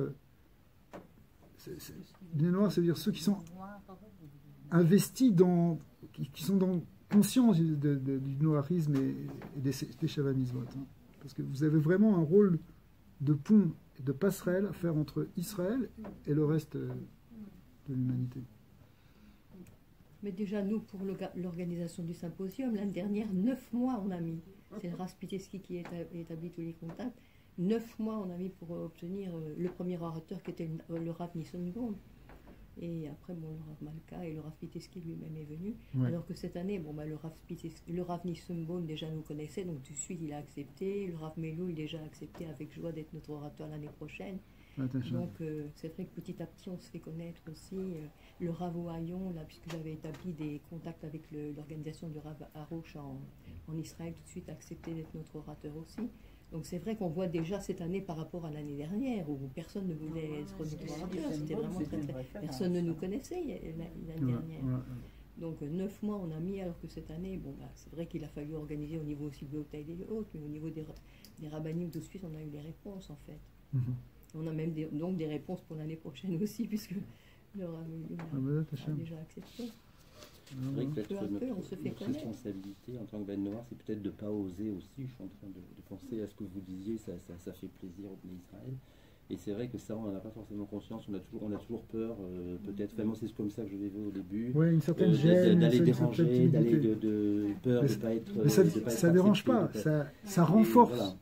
Bnei Noir, ça veut dire ceux qui sont investis qui sont dans conscience du noirisme et des chavanismes. Parce que vous avez vraiment un rôle de pont et de passerelle à faire entre Israël et le reste de l'humanité. Mais déjà, nous, pour l'organisation du symposium, l'année dernière, 9 mois on a mis. C'est le Rav Spiteski qui établit tous les contacts. 9 mois on a mis pour obtenir le premier orateur qui était le Rav Nissenbaum. Et après, le Rav Malka et le Rav Spiteski lui-même est venu. Ouais. Alors que cette année, le Rav Nissenbaum déjà nous connaissait, donc tout de suite il a accepté. Le Rav Melou, il a déjà accepté avec joie d'être notre orateur l'année prochaine. Donc c'est vrai que petit à petit on se fait connaître aussi. Le Rav Ohayon, là, puisque j'avais établi des contacts avec l'organisation du Rav Haroche en Israël, tout de suite a accepté d'être notre orateur aussi. Donc c'est vrai qu'on voit déjà cette année par rapport à l'année dernière où personne ne voulait être collaborateur, c'était vraiment personne ne nous connaissait l'année dernière. Donc 9 mois on a mis, alors que cette année, bon, bah, c'est vrai qu'il a fallu organiser au niveau aussi de l'hôtel et autres, mais au niveau des rabbinim tout de suite on a eu des réponses en fait. On a même donc des réponses pour l'année prochaine aussi, puisque le rabbin a déjà accepté. C'est vrai que peut-être on se fait notre responsabilité en tant que Ben Noir, c'est peut-être de ne pas oser aussi. Je suis en train de penser à ce que vous disiez, ça fait plaisir au pays d'Israël. Et c'est vrai que ça, on n'en a pas forcément conscience, on a toujours peur, peut-être. Enfin, moi, c'est comme ça que je l'ai vu au début. Oui, une certaine gêne, d'aller déranger, d'aller peur de ne pas être. Mais ça ne dérange pas, ça renforce. Voilà.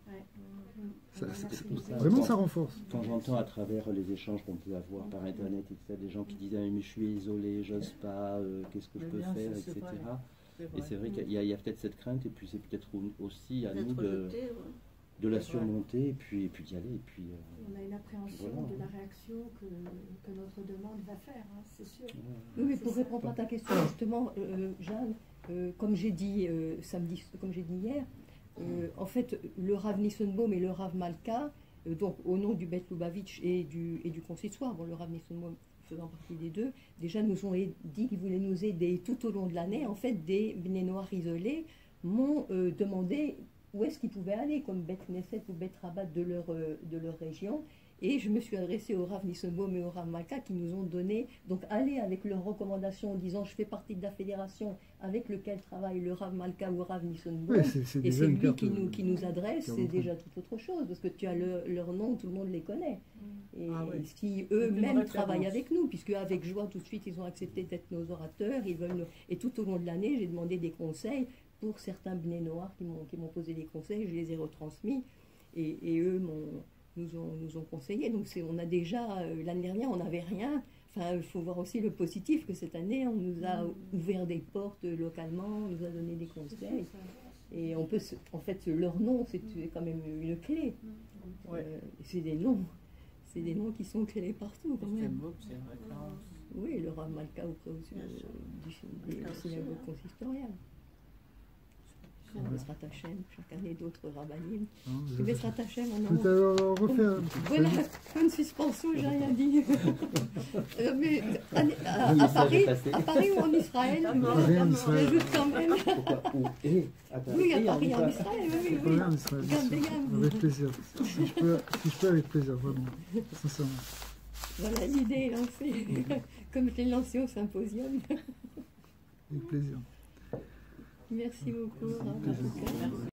Vraiment, ça renforce. Quand j'entends à travers les échanges qu'on peut avoir par Internet, etc., des gens qui disent mais je suis isolé, j'ose pas, qu'est-ce que je peux faire, etc. Et c'est vrai qu'il y a peut-être cette crainte, et puis c'est peut-être aussi à nous de la surmonter, et puis d'y aller. Et puis, on a une appréhension de la réaction que notre demande va faire, hein, c'est sûr. Oui, mais pour répondre à ta question, justement, Jeanne, comme j'ai dit samedi, comme j'ai dit hier, en fait, le Rav Nissenbaum et le Rav Malka, donc au nom du Bet Lubavitch et du consistoire, bon, le Rav Nissenbaum faisant partie des deux, déjà nous ont dit qu'ils voulaient nous aider tout au long de l'année. En fait, des Bnei Noirs isolés m'ont demandé où est-ce qu'ils pouvaient aller, comme Bet Knesset ou Bet Rabat de leur région. Et je me suis adressée au Rav Nissenbaum et au Rav Malka qui nous ont donné, donc aller avec leurs recommandations en disant je fais partie de la fédération avec lequel travaille le Rav Malka ou le Rav Nissenbaum. Ouais, et c'est lui qui nous adresse, c'est déjà toute autre chose, parce que tu as leur nom, tout le monde les connaît. Et si eux-mêmes travaillent avec nous, puisque avec joie tout de suite ils ont accepté d'être nos orateurs, ils veulent et tout au long de l'année j'ai demandé des conseils pour certains Bnei Noirs qui m'ont posé des conseils, je les ai retransmis, et eux nous ont conseillé. Donc on a déjà, l'année dernière on n'avait rien. Enfin, il faut voir aussi le positif, que cette année on nous a ouvert des portes localement, on nous a donné des conseils. Et on peut, en fait, leur nom, c'est quand même une clé. C'est des noms qui sont clés partout quand même. Oui, le Rav Malka auprès du synagogue consistorial. Bezrat Hashem, chaque année d'autres rabbinim. Bezrat Hashem, on voilà, une suspension, j'ai rien dit. Mais à Paris ou en Israël, j'ajoute quand même. Oui, à Paris, en Israël, oui. Avec plaisir. Si je peux, avec plaisir, vraiment. Sincèrement. Voilà, l'idée est lancée, comme je l'ai lancée au symposium. Avec plaisir. Merci beaucoup.